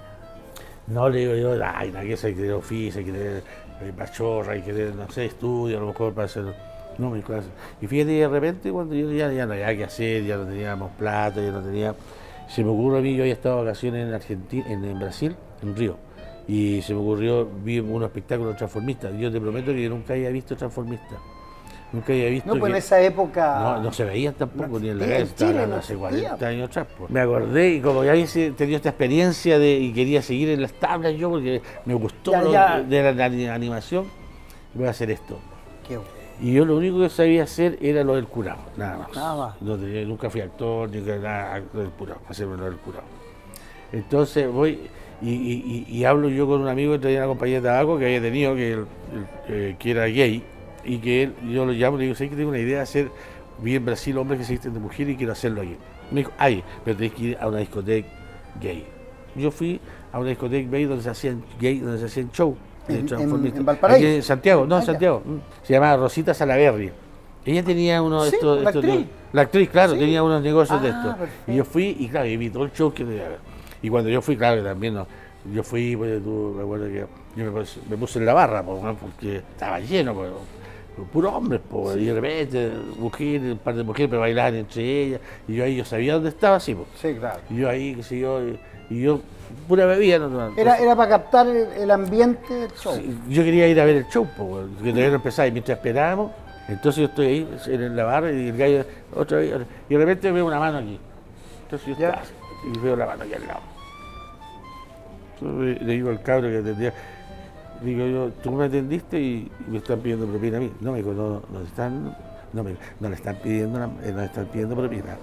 No le digo yo, ay, nada, que eso hay que tener oficio, hay que tener pachorra, hay que tener, no sé, estudio, a lo mejor para hacer. No, mi clase. Y fíjate, de repente, cuando yo ya no había que hacer, ya no teníamos plata, ya no tenía. Se me ocurrió a mí, yo había estado de vacaciones en Argentina, en Brasil, en Río, y se me ocurrió, vi unos espectáculos transformistas. Yo te prometo que yo nunca había visto transformistas. Nunca había visto. No, pues en esa época. No se veían tampoco, ni en la calle. calle, estaban hace 40 años atrás. Pues. Me acordé, y como ya había tenido esta experiencia y quería seguir en las tablas yo, porque me gustó de la animación, voy a hacer esto. Qué bueno. Y yo lo único que sabía hacer era lo del curado, nada más. Nada más. Nunca fui actor, ni nada, lo del curado, hacerme lo del curado. Entonces voy y hablo yo con un amigo que traía una compañía de tabaco que había tenido, que era gay, y que yo lo llamo y le digo, sé que tengo una idea de hacer, vi en Brasil hombres que se visten de mujer y quiero hacerlo aquí. Me dijo, pero tenés que ir a una discoteca gay. Yo fui a una discoteca gay donde se hacían show. ¿En Valparaíso? Aquí en Santiago, no, en Santiago. Se llamaba Rosita Salaberry. Ella tenía uno de estos. La actriz, claro, tenía unos negocios de estos. Perfecto. Y yo fui, y claro, y vi todo el show que debía haber. Y cuando yo fui, claro, también no. Yo fui, pues, me acuerdo que yo me puse en la barra, porque estaba lleno, puros hombres, po, y de repente, mujeres, un par de mujeres, pero bailaban entre ellas, y yo ahí yo sabía dónde estaba, así, po. Sí, claro. Y yo ahí, qué sé yo, y yo, pura bebida, no. Era para captar el ambiente del show. Sí, yo quería ir a ver el show, po, que todavía no empezaba, y mientras esperábamos, entonces yo estoy ahí en la barra y el gallo otra vez, y de repente veo una mano aquí. Entonces yo estaba, y veo la mano aquí al lado. Entonces le digo al cabro que atendía, digo yo, tú me atendiste y me están pidiendo propina a mí. No, me dijo, no le están pidiendo, no le están pidiendo propina.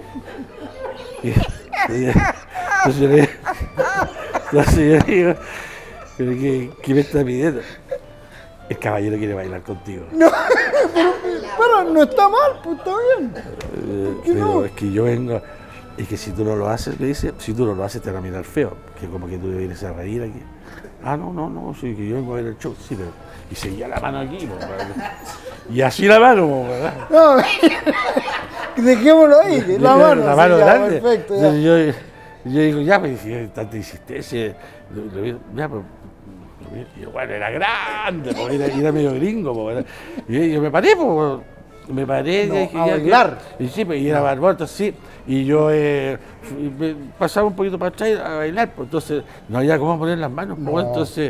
Entonces yo digo, pero ¿qué me está pidiendo? El caballero quiere bailar contigo. No, pero no está mal, pues está bien. Pero no? es que yo vengo, es que si tú no lo haces, me dice, si tú no lo haces te van a mirar feo, que como que tú vienes a reír aquí. Ah, no, sí, que yo vengo a ver el show, sí, pero... Y seguía la mano aquí, y así la mano, ¿verdad? No, dejémoslo ahí, la mano. La mano sí, ya, grande. perfecto, ya. Entonces yo digo, ya, pues, si tanta insistencia, ya, pues... Y bueno, era grande, era medio gringo, ¿verdad? Y yo me paré, pues, me paré, No, dije, a bailar. Y sí, pues, y era barbota, sí. Y yo me pasaba un poquito para atrás a bailar, pues entonces no había cómo poner las manos, pues, No. entonces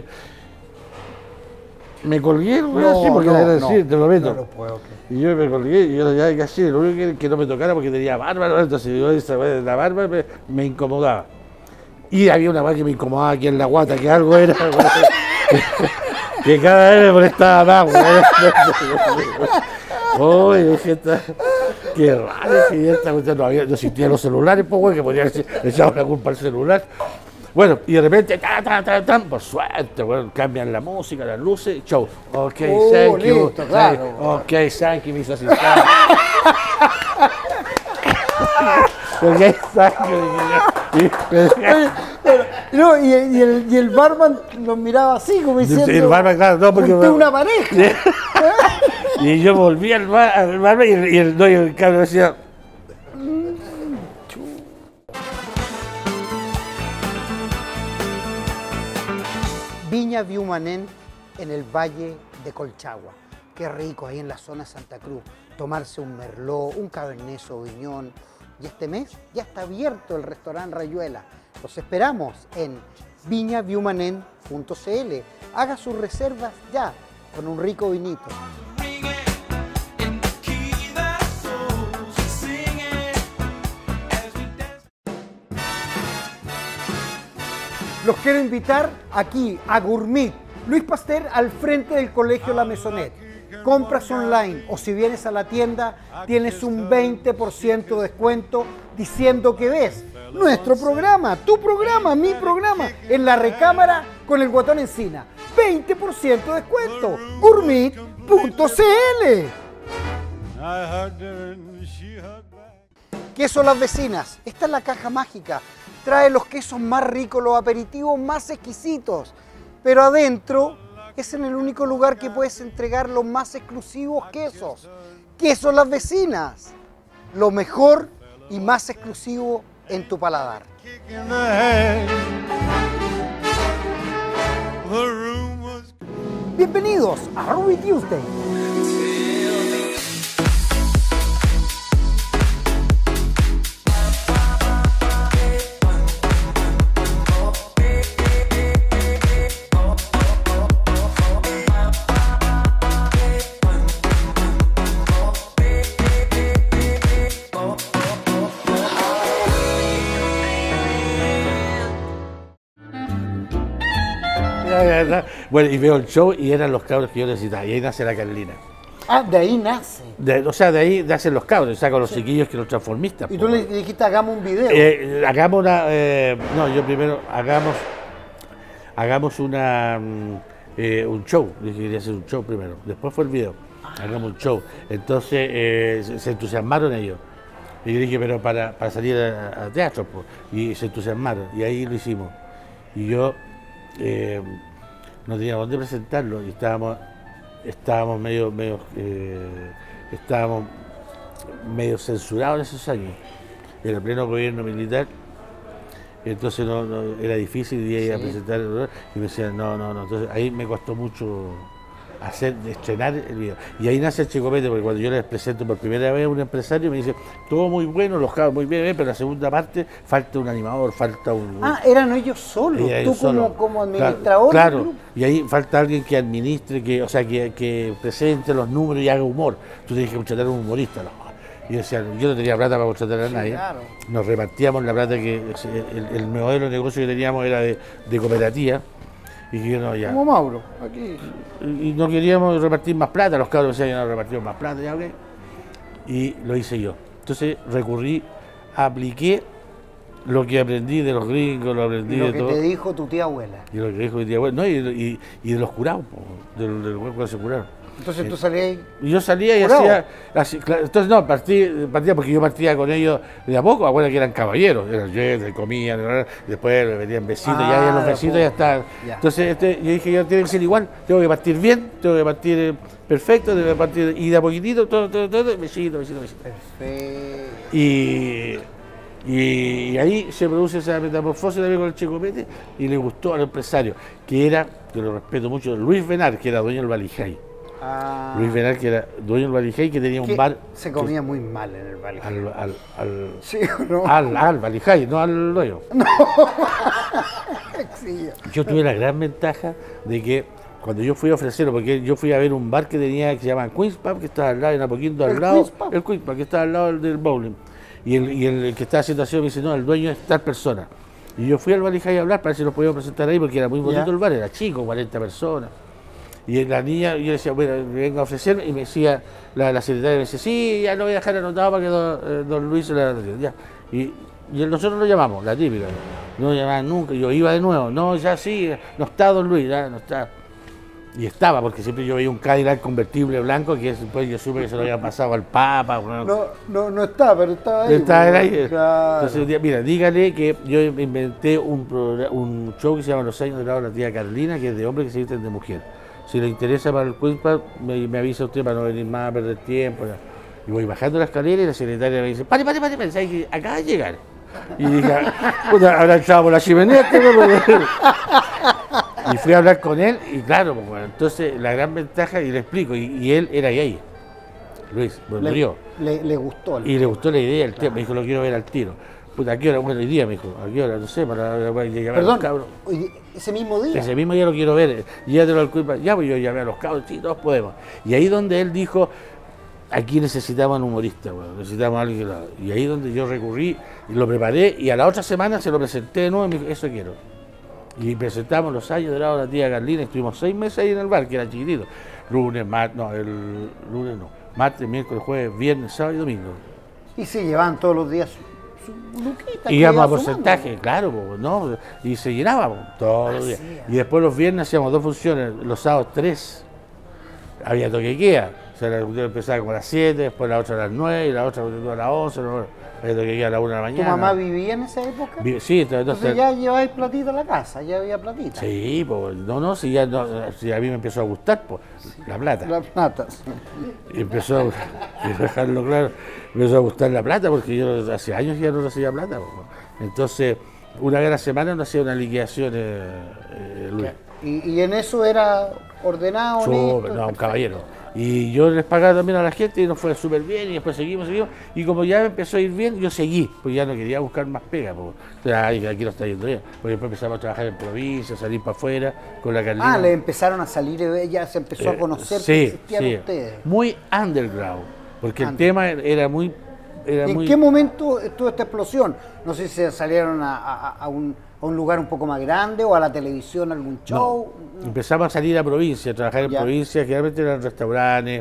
me colgué, No, así, porque no, era no, así, te lo meto. no lo puedo creer. Y yo me colgué, y yo ya casi, lo único que no me tocara porque tenía barba, entonces yo esa vez la barba me incomodaba. Y había una más que me incomodaba aquí en la guata, que algo era, que cada vez me molestaba más, Oye, qué raro, que esta cuestión no había, no existían los celulares, pues, güey, que podían echar la culpa al celular. Bueno, y de repente, por suerte, bueno, cambian la música, las luces, show. Ok, thank you. Listo, claro. Ok, thank you, mis asistentes. Ok, thank you. No, y el barman nos miraba así, como diciendo, El barman, claro, no, porque... usted es una pareja. Y yo volví al barman y el cabrón decía... Viña Viumanén en el Valle de Colchagua. Qué rico ahí en la zona de Santa Cruz. Tomarse un merlot, un cabernet sauvignon. Y este mes ya está abierto el restaurante Rayuela. Los esperamos en viñaviumanén.cl. Haga sus reservas ya con un rico vinito. Los quiero invitar aquí a Gourmet, Luis Pasteur, al frente del Colegio La Maisonette. Compras online o si vienes a la tienda, tienes un 20% de descuento diciendo que ves nuestro programa, tu programa, mi programa, en la recámara con el Guatón Encina. 20% de descuento. Gourmet.cl. Queso Las Vecinas. Esta es la caja mágica. Trae los quesos más ricos, los aperitivos más exquisitos. Pero adentro es en el único lugar que puedes entregar los más exclusivos quesos. Queso Las Vecinas. Lo mejor y más exclusivo en tu paladar. Bienvenidos a Ruby Tuesday. Bueno, y veo el show y eran los cabros que yo necesitaba, y ahí nace la Carlina. Ah, de ahí nace. O sea, de ahí nacen los cabros, saco los chiquillos que los transformistas. Y tú le dijiste, hagamos un video. Hagamos una... no, yo primero, hagamos una... un show, dije que quería hacer un show primero, después fue el video, hagamos un show. Entonces se entusiasmaron ellos. Y yo dije, pero para salir a teatro, pues. Y se entusiasmaron, y ahí lo hicimos. Y yo... no teníamos dónde presentarlo y estábamos medio censurados en esos años. Era pleno gobierno militar, entonces no era difícil ir a presentar y me decían no. Entonces ahí me costó mucho estrenar el video. Y ahí nace el Chicopete, porque cuando yo les presento por primera vez a un empresario, me dice, todo muy bueno, los cabos muy bien, pero la segunda parte falta un animador, falta un... Ah, eran ellos solos, Era tú él solo. como administrador. Claro, del grupo. y ahí falta alguien que administre, que presente los números y haga humor. Tú tienes que contratar a un humorista. ¿No? Y yo decía, yo no tenía plata para contratar a nadie. Claro. Nos repartíamos la plata que el modelo de negocio que teníamos era de cooperativa. Y que yo no, ya. Como Mauro, aquí. Y no queríamos repartir más plata, los cabros decían que no repartimos más plata, ya, okay. Y lo hice yo. Entonces apliqué lo que aprendí de los gringos, lo aprendí de todo. Lo que te dijo tu tía abuela. Y lo que dijo mi tía abuela, no, y de los curados, del hueco que se curaron. Entonces tú salías. Y yo salía y ¿Curado? hacía, entonces no, partía porque yo partía con ellos de a poco, acuérdate que eran caballeros, eran yo, comían, después me metían besitos, ya los besitos ya estaban. Ya. Entonces yo dije, yo tiene que ser igual, tengo que partir bien, tengo que partir perfecto, tengo que partir, y de a poquitito, todo, besito. Perfecto. Y ahí se produce esa metamorfosis también con el Chicopete y le gustó al empresario, que era, que lo respeto mucho, Luis Benar, que era dueño del Valijay. Ah, Luis Benar, que era dueño del Valijay, que tenía un que bar. se comía muy mal en el Valle. Sí, ¿o no? al Valijay, no al dueño. Sí. Yo tuve la gran ventaja de que cuando yo fui a ofrecerlo, porque yo fui a ver un bar que tenía que se llama Queen's Pub, que estaba al lado, en Apoquindo, al lado. El Queen's Pub, que estaba al lado del bowling. Y el que estaba haciendo así me dice, no, el dueño es tal persona. Y yo fui al Valijay a hablar para ver si nos podíamos presentar ahí, porque era muy bonito el bar, era chico, 40 personas. Y la niña, yo decía, bueno, me vengo a ofrecer, y me decía, la secretaria me decía, sí, ya lo voy a dejar anotado para que don Luis se la ya. Y nosotros lo llamamos, la típica, no lo llamaban nunca, yo iba de nuevo, no, ya sí, no está don Luis, ya no está. Y estaba, porque siempre yo veía un Cadillac convertible blanco, que después yo supe que se lo había pasado al Papa. No está, pero estaba ahí. Estaba ahí. Claro. Entonces, un día, mira, dígale que yo inventé un show que se llama Los años de la tía Carlina, que es de hombres que se visten de mujer. Si le interesa para el Queen's Pub, me avisa usted para no venir más a perder tiempo. Ya. Y voy bajando la escalera y la secretaria me dice, pare, ¿sabes que acaba de llegar? Y dije, puta, habrá echado por la chimenea. Y fui a hablar con él y claro, bueno, entonces la gran ventaja, y le explico, y él era gay, Luis, murió. Le gustó. Y le gustó la idea, el tema, me dijo, lo quiero ver al tiro. Puta, ¿a qué hora? Bueno, hoy día, me dijo, ¿a qué hora? No sé, para llegar a los cabros. Ese mismo día. Ese mismo día lo quiero ver, llévatelo al Queen's Pub. Ya, pues yo llamé a los cabros, sí, todos podemos. Y ahí donde él dijo, aquí necesitamos un humorista, bueno, necesitamos a alguien que lo... Y ahí donde yo recurrí, y lo preparé, y a la otra semana se lo presenté de nuevo, y me dijo, eso quiero. Y presentamos Los años de la tía Carlina, estuvimos 6 meses ahí en el bar, que era chiquitito. Lunes, martes, miércoles, jueves, viernes, sábado y domingo. Y se llevaban todos los días su luquita. Íbamos a porcentaje, claro, ¿no? Y se llenaba todos los días. Y después los viernes hacíamos 2 funciones, los sábados 3. Había toque de queda. O sea, la empezaba como a las 7, después la otra a las 9, y la otra a las 11, había toque de queda a las 1 de la mañana. ¿Tu mamá vivía en esa época? Sí, entonces ya lleváis platita a la casa, ya había platita. Sí, pues, si a mí me empezó a gustar, pues, la plata. La plata. Y empezó a dejarlo claro, me empezó a gustar la plata, porque yo hace años ya no recibía plata. Pues. Entonces, una vez a la semana no hacía una liquidación, Luis. ¿Y en eso era ordenado, honesto? No, un caballero. Y yo les pagaba también a la gente y nos fue súper bien y después seguimos. Y como ya me empezó a ir bien, yo seguí, pues ya no quería buscar más pega. Pues. O sea, aquí no está yendo bien. Porque después empezamos a trabajar en provincia, salir para afuera con la Carlina. Ah, le empezaron a salir, ya se empezó a conocer que existían ustedes. Muy underground, porque el tema era muy... ¿En qué momento estuvo esta explosión? No sé si se salieron a un lugar un poco más grande o a la televisión, algún show. No. Empezamos a salir a provincia, a trabajar en provincia, generalmente eran restaurantes,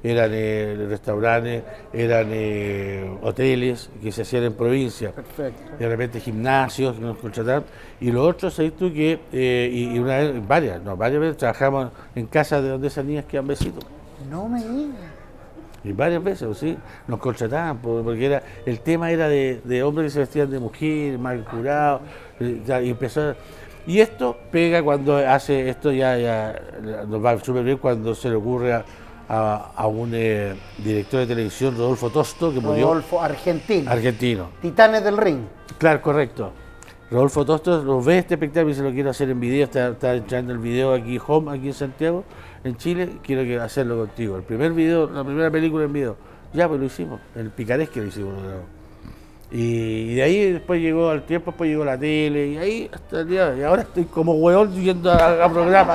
hoteles que se hacían en provincia. Perfecto. De repente gimnasios que nos contrataban. Y lo otro, ¿sabes tú? Que, y una vez, varias veces trabajamos en casa de donde esas niñas quedan besitos. No me digas. Y varias veces, sí, nos contrataban, porque el tema era de hombres que se vestían de mujer, mal curados, y empezó. Y esto pega cuando hace esto, ya nos va súper bien cuando se le ocurre a un director de televisión, Rodolfo Tosto, que murió. Rodolfo, argentino. Argentino. Titanes del Ring. Claro, correcto. Rodolfo Tostos lo ve este espectáculo y se lo quiero hacer en video, está entrando el video aquí, home, aquí en Santiago, en Chile, quiero hacerlo contigo. El primer video, la primera película en video. Ya, pues lo hicimos, el Picaresque lo hicimos. Y de ahí después llegó al tiempo, después llegó la tele, y ahí hasta el día, y ahora estoy como hueón yendo a programas.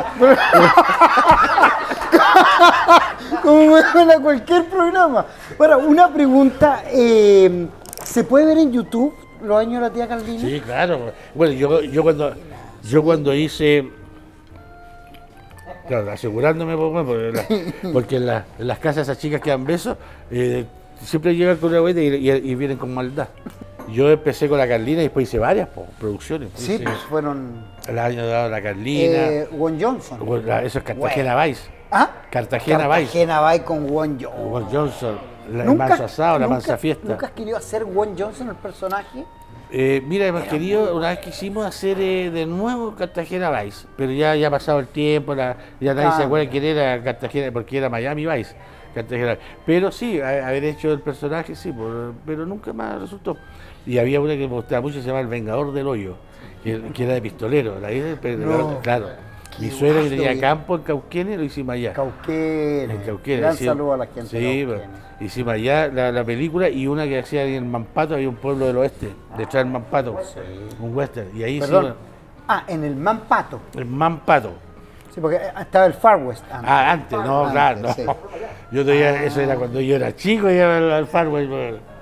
Como hueón a cualquier programa. Bueno, una pregunta, ¿se puede ver en YouTube los años de la tía Carlina? Sí, claro. Bueno, yo cuando hice, claro, asegurándome porque en las casas esas chicas que dan besos, siempre llegan con una vuelta y vienen con maldad. Yo empecé con la Carlina y después hice varias producciones. Sí, pues fueron... El año dado la Carlina. Won Johnson. Eso es Cartagena Vice. ¿Ah? Cartagena Vice. Cartagena Vice con Won Johnson. Won Johnson. El manso asado, la mansa fiesta. ¿Nunca has querido hacer Won Johnson el personaje? Mira, hemos querido, una vez quisimos hacer de nuevo Cartagena Vice, pero ya ha pasado el tiempo, ya nadie se acuerda quién era Cartagena, porque era Miami Vice. Cartagena. Pero sí, haber hecho el personaje, sí, pero nunca más resultó. Y había una que me gustaba mucho, se llama El Vengador del Hoyo, que era de pistolero. Claro. Mi suegra que tenía campo en Cauquenes, lo hicimos allá. Cauquenes. En Cauquenes. Gran saludo a la gente. Sí, hicimos allá la película y una que hacía en Mampato, había un pueblo del oeste, detrás del Mampato, un western. Y ahí Perdón. hicimos. En el Mampato. El Mampato. Sí, porque estaba el Far West antes. Antes, no, claro, no. Sí. Yo todavía, eso era cuando yo era chico, iba al Far West.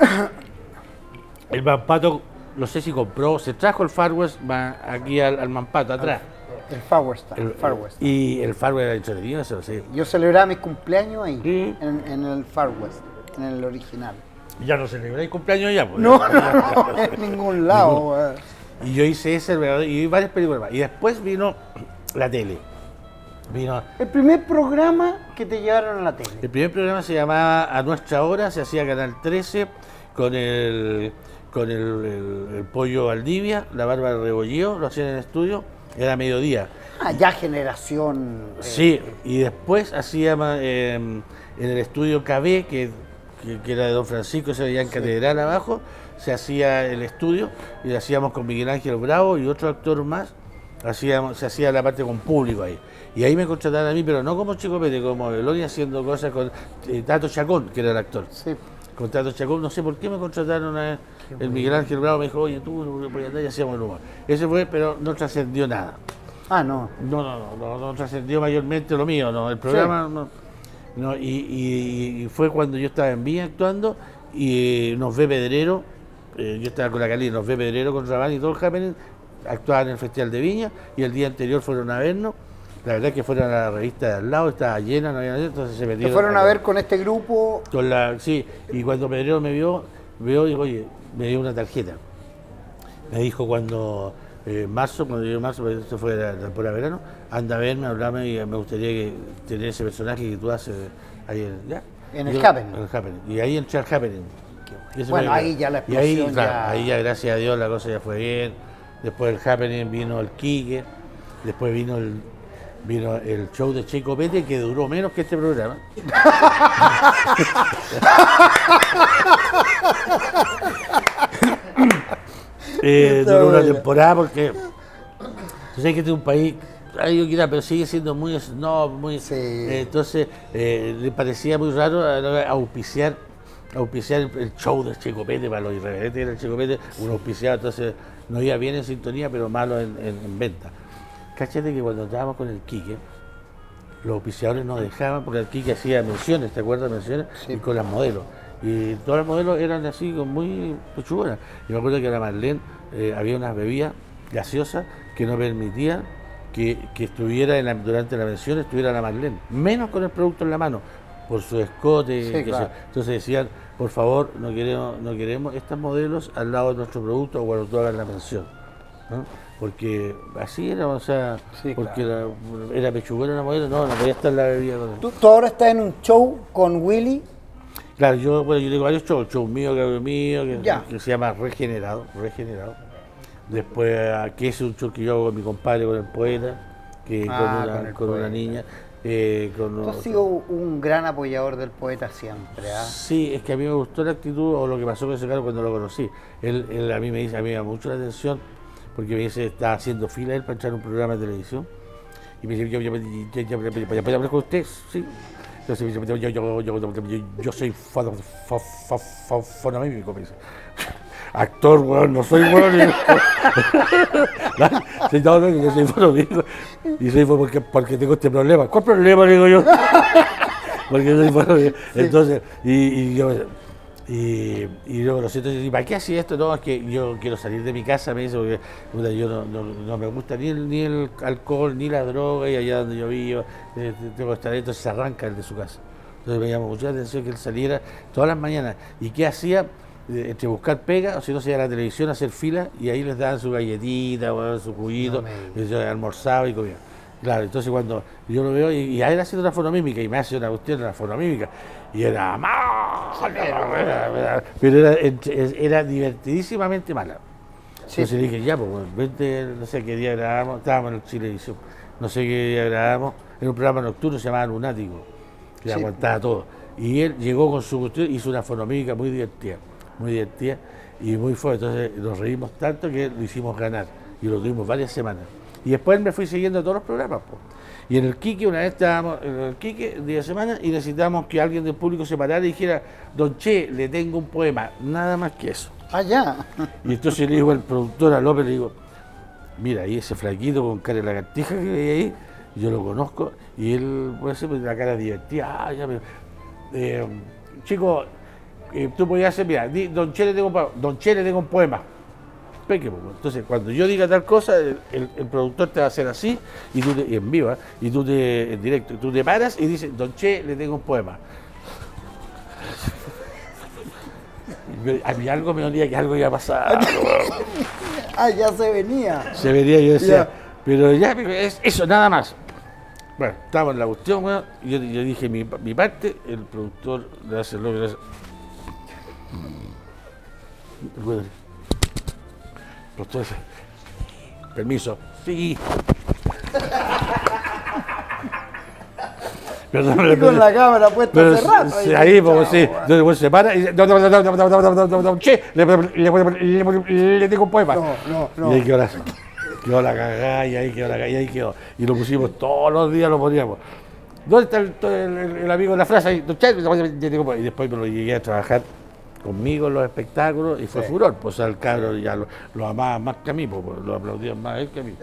El Mampato, no sé si compró, se trajo el Far West aquí al Mampato, atrás. El Far West. Y el Far West era entretenido, eso sí. Yo celebraba mis cumpleaños ahí, Sí. en el Far West, en el original. Ya no celebráis cumpleaños ya, pues. No, en ningún lado. Y yo hice ese, y vi varias películas más. Y después vino la tele. El primer programa que te llevaron a la tele. El primer programa se llamaba A Nuestra Hora, se hacía Canal 13 con el Pollo Valdivia, la Bárbara Rebolleo, lo hacían en el estudio, era mediodía. Ya generación. Sí, y después hacía en el estudio KB, que era de Don Francisco, se veía en Catedral abajo, se hacía el estudio y lo hacíamos con Miguel Ángel Bravo y otro actor más, se hacía la parte con público ahí. Y ahí me contrataron a mí, pero no como Chico Pete, como Elonia, haciendo cosas con Tato Chacón, que era el actor. Sí. Con Tato Chacón, no sé por qué me contrataron a el Miguel Ángel Bravo, me dijo, oye, tú por allá y hacíamos el humor. Ese fue, pero no trascendió nada. No. No trascendió mayormente lo mío, no. El programa no, y fue cuando yo estaba en Viña actuando y nos ve Pedrero, yo estaba con la Carlina, nos ve Pedrero con Rabán y todo el happening, actuaban en el Festival de Viña y el día anterior fueron a vernos. La verdad es que fueron a la revista de al lado, estaba llena, no había nadie, entonces se metieron. ¿Te fueron a ver con este grupo? Sí, y cuando Pedrero me vio y dijo, oye, me dio una tarjeta. Me dijo cuando cuando llegó marzo, esto fue la temporada de verano, anda a verme, hablame y me gustaría tener ese personaje que tú haces ahí en el Happening. En el Happening. Y ahí entré al Happening. Bueno, ahí ya la explosión. Ahí ya, gracias a Dios, la cosa ya fue bien. Después del Happening vino el Quique, después vino el show de Chico Pete, que duró menos que este programa. Duró una temporada porque tú sabes que este es un país, yo quiera, pero sigue siendo muy snob, muy Sí. Entonces le parecía muy raro auspiciar el show de Chico Pete para los irreverentes, era el Chico Pete, un auspiciado, entonces no iba bien en sintonía, pero malo en venta. Cáchate que cuando estábamos con el Quique, los auspiciadores nos dejaban, porque el Quique hacía menciones, ¿te acuerdas? Menciones, Sí. y con las modelos. Y todas las modelos eran así, muy pechugonas. Y me acuerdo que a la Marlene había unas bebidas gaseosas que no permitían que estuviera durante la mención, estuviera la Marlene, menos con el producto en la mano, por su escote. Sí, claro. Entonces decían, por favor, no queremos estas modelos al lado de nuestro producto o cuando tú hagas la mención, ¿no? Porque así era, o sea, Sí, porque claro. era pechugona la modelo, no podía estar la bebida con él. ¿Tú ahora estás en un show con Willy? Claro, yo tengo varios shows, show mío, Ya. que se llama Regenerado. Después, que es un show que yo hago con mi compadre, con el poeta, que con una niña. Tú has sido un gran apoyador del poeta siempre, ¿ah? Sí, es que a mí me gustó la actitud o lo que pasó con ese cara cuando lo conocí. Él a mí me dice, a mí me llama mucho la atención, porque me dice, estaba haciendo fila él para entrar a un programa de televisión. Y me dice, yo ¿puedo hablar con usted? Sí. Entonces yo soy fonomímico, me dice. Actor, weón, no soy weón. No, yo soy fonomímico. Y soy porque tengo este problema. ¿Cuál problema, digo yo? Porque soy fonomímico. Entonces, y luego lo siento, ¿y para qué hacía esto? No, es que yo quiero salir de mi casa, me dice, porque puta, yo no me gusta ni el alcohol, ni la droga, y allá donde yo vivo, tengo que estar ahí, entonces se arranca el de su casa. Entonces me llamó mucha atención que él saliera todas las mañanas. ¿Y qué hacía? Entre buscar pega, o si no se iba a la televisión a hacer fila, y ahí les daban su galletita, bueno, su juguito, y yo almorzaba y comía. Claro, entonces cuando yo lo veo, y a él haciendo una fonomímica, y me hace una cuestión de una fonomímica, y era mala, pero era divertidísimamente mala. Sí. Entonces le dije, ya, pues, vente, no sé qué día grabamos, estábamos en el Chilevisión, no sé qué día grabamos, en un programa nocturno se llamaba Lunático, que aguantaba todo. Y él llegó con su cuestión, hizo una fonomímica muy divertida y muy fuerte. Entonces nos reímos tanto que lo hicimos ganar, y lo tuvimos varias semanas. Y después me fui siguiendo todos los programas, po. Y en el Quique, una vez estábamos en el Quique, día de semana, y necesitábamos que alguien del público se parara y dijera, don Che, le tengo un poema, nada más que eso. Ah, ya. Y entonces le digo al productor, a López, le digo, mira, ahí ese flaquito con cara de lagartija que veía ahí, yo lo conozco, y él puede ser la cara divertida, chico, tú podías hacer, mira, don Che, le tengo un poema. Entonces, cuando yo diga tal cosa, el productor te va a hacer así, y tú en vivo, y tú en directo, tú te paras y dices, don Che, le tengo un poema. A mí algo me olía que algo iba a pasar. Ah, ya se venía. Se venía, yo decía, pero ya, es eso, nada más. Bueno, estábamos en la cuestión, bueno, y yo dije mi parte, el productor le hace lo que le hace. Entonces, permiso, sí. Perdón, con la cámara puesta hace rato. Ahí, pues sí, entonces se para y dice, che, le tengo un poema. No. Y ahí quedó la cagada, y ahí quedó. Y lo pusimos todos los días, lo poníamos. ¿Dónde está el amigo de la frase? Ahí, y después me lo llegué a trabajar conmigo en los espectáculos y fue furor, pues al cabro ya lo amaba más que a mí, pues, lo aplaudían más él que a mí.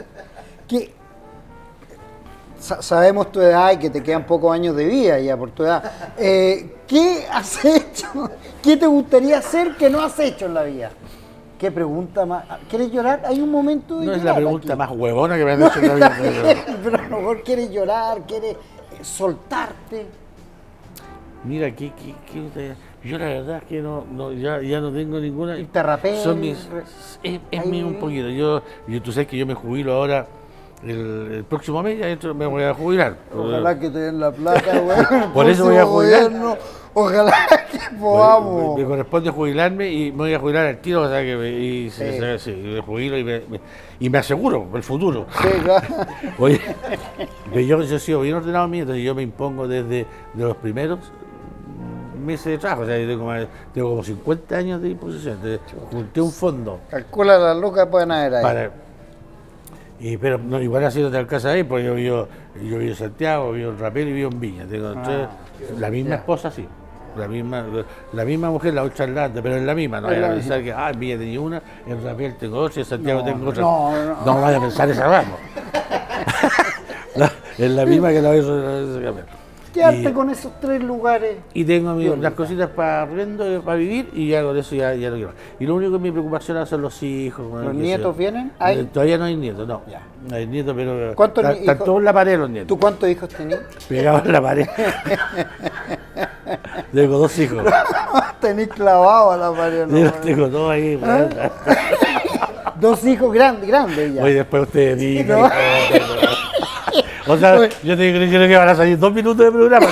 Sabemos tu edad y que te quedan pocos años de vida ya por tu edad. ¿Qué has hecho? ¿Qué te gustaría hacer que no has hecho en la vida? ¿Qué pregunta más? ¿Quieres llorar? Hay un momento de llorar. No es la pregunta más huevona que me han hecho en la vida. Pero a lo mejor quieres llorar, quieres soltarte. Mira, yo la verdad es que ya no tengo ninguna. ¿Y te rapeas? Es mío un poquito. Tú sabes que yo me jubilo ahora. El próximo mes ya me voy a jubilar. Ojalá que te den la plata, güey. Por eso voy a jubilar. Ojalá que podamos. Me corresponde jubilarme y me voy a jubilar al tiro, o sea que me jubilo y me aseguro el futuro. Sí, claro. Oye, yo he sido bien ordenado mío, entonces yo me impongo desde los primeros meses de trabajo, o sea, yo tengo como 50 años de imposición, junté un fondo. Calcula las lucas que pueden haber ahí. Pero no, igual así no te alcanza ahí, porque yo vivo en Santiago, vivo en Rapel y vivo en Viña. Entonces, la misma esposa sí, la misma mujer, la otra Irlanda, pero es la misma. No vaya a pensar que en Viña tenía una, en Rapel tengo otra, en Santiago tengo otra. No vaya a pensar esa rama. Es la misma que la voy a cambiar. Quedarte con esos 3 lugares. Y tengo las cositas para arriendo, para vivir, y ya con eso ya no quiero. Y lo único que mi preocupación son los hijos. ¿Los nietos vienen? Todavía no hay nietos, no. Ya. No hay nietos, pero están todos en la pared los nietos. ¿Tú cuántos hijos tenías? Pegados en la pared. Tengo 2 hijos. Tenés clavado a la pared. Yo tengo 2 ahí. 2 hijos grandes ya. Hoy después ustedes digan. O sea, yo te creo que van a salir 2 minutos de programa.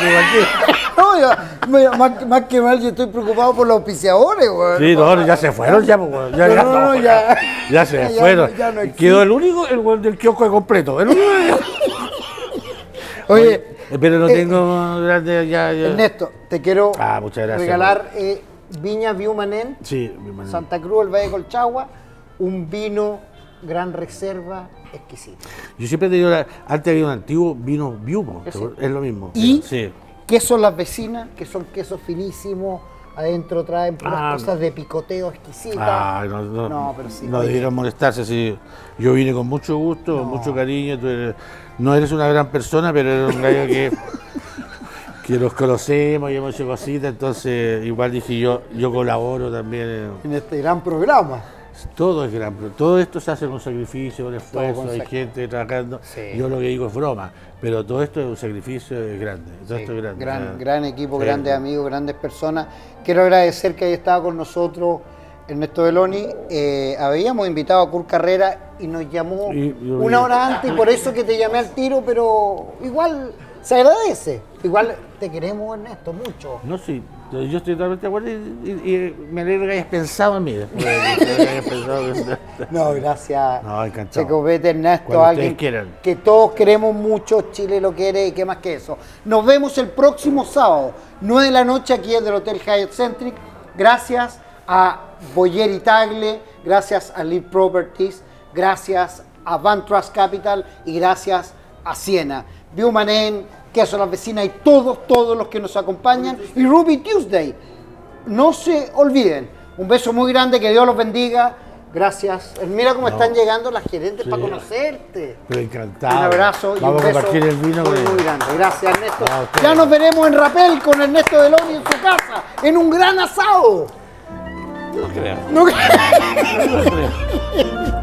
No, más que mal, yo estoy preocupado por los auspiciadores, güey. Sí, ya se fueron, ya se fueron. Ya no quedó el único, el del kiosco completo. El único. Oye, pero no tengo grande ya. Ernesto, te quiero regalar Sí, Viña Viumanen, Santa Cruz, el Valle de Colchagua, un vino gran reserva, exquisito. Yo siempre he tenido, antes había un antiguo vino Viumo, Ese. es lo mismo. Y Sí. quesos Las Vecinas, que son quesos finísimos, adentro traen puras cosas de picoteo exquisitas. Ah, no, pero sí. no oye, debieron molestarse. Si yo vine con mucho gusto, con mucho cariño. No eres una gran persona, pero eres un gallo que los conocemos y hemos hecho cositas. Entonces, igual dije yo colaboro también. en este gran programa. Todo es gran, todo esto se hace con sacrificio, con esfuerzo, con hay sac- gente trabajando. Sí. Yo lo que digo es broma, pero todo esto es un sacrificio grande. Todo esto es grande. Gran, o sea, gran equipo, sí. grandes amigos, grandes personas. Quiero agradecer que haya estado con nosotros Ernesto Beloni. Habíamos invitado a Kurt Carrera y nos llamó yo una vi. hora antes, y por eso que te llamé al tiro, pero igual se agradece. Igual te queremos, Ernesto, mucho. No, sí, yo estoy totalmente de acuerdo y me alegro que hayas pensado en mí. después de que hayas pensado No, gracias. No, encantado. Checopete, Ernesto, Cuando alguien ustedes quieran. que todos queremos mucho, Chile lo quiere y qué más que eso. Nos vemos el próximo sábado, 9 de la noche, aquí en el Hotel Hyatt Centric. Gracias a Boyer y Tagle, gracias a Lead Properties, gracias a Van Trust Capital y gracias a Siena. Biumanen, Queso Las Vecinas y todos los que nos acompañan. Y Ruby Tuesday. No se olviden. Un beso muy grande, que Dios los bendiga. Gracias. Mira cómo están llegando las gerentes Sí. para conocerte. Pero encantado. Un abrazo y Vamos un a beso compartir el vino muy, con muy grande. Gracias, Ernesto. No, a ustedes. Ya nos veremos en Rapel con Ernesto Beloni en su casa, en un gran asado. No creo. No- No creo.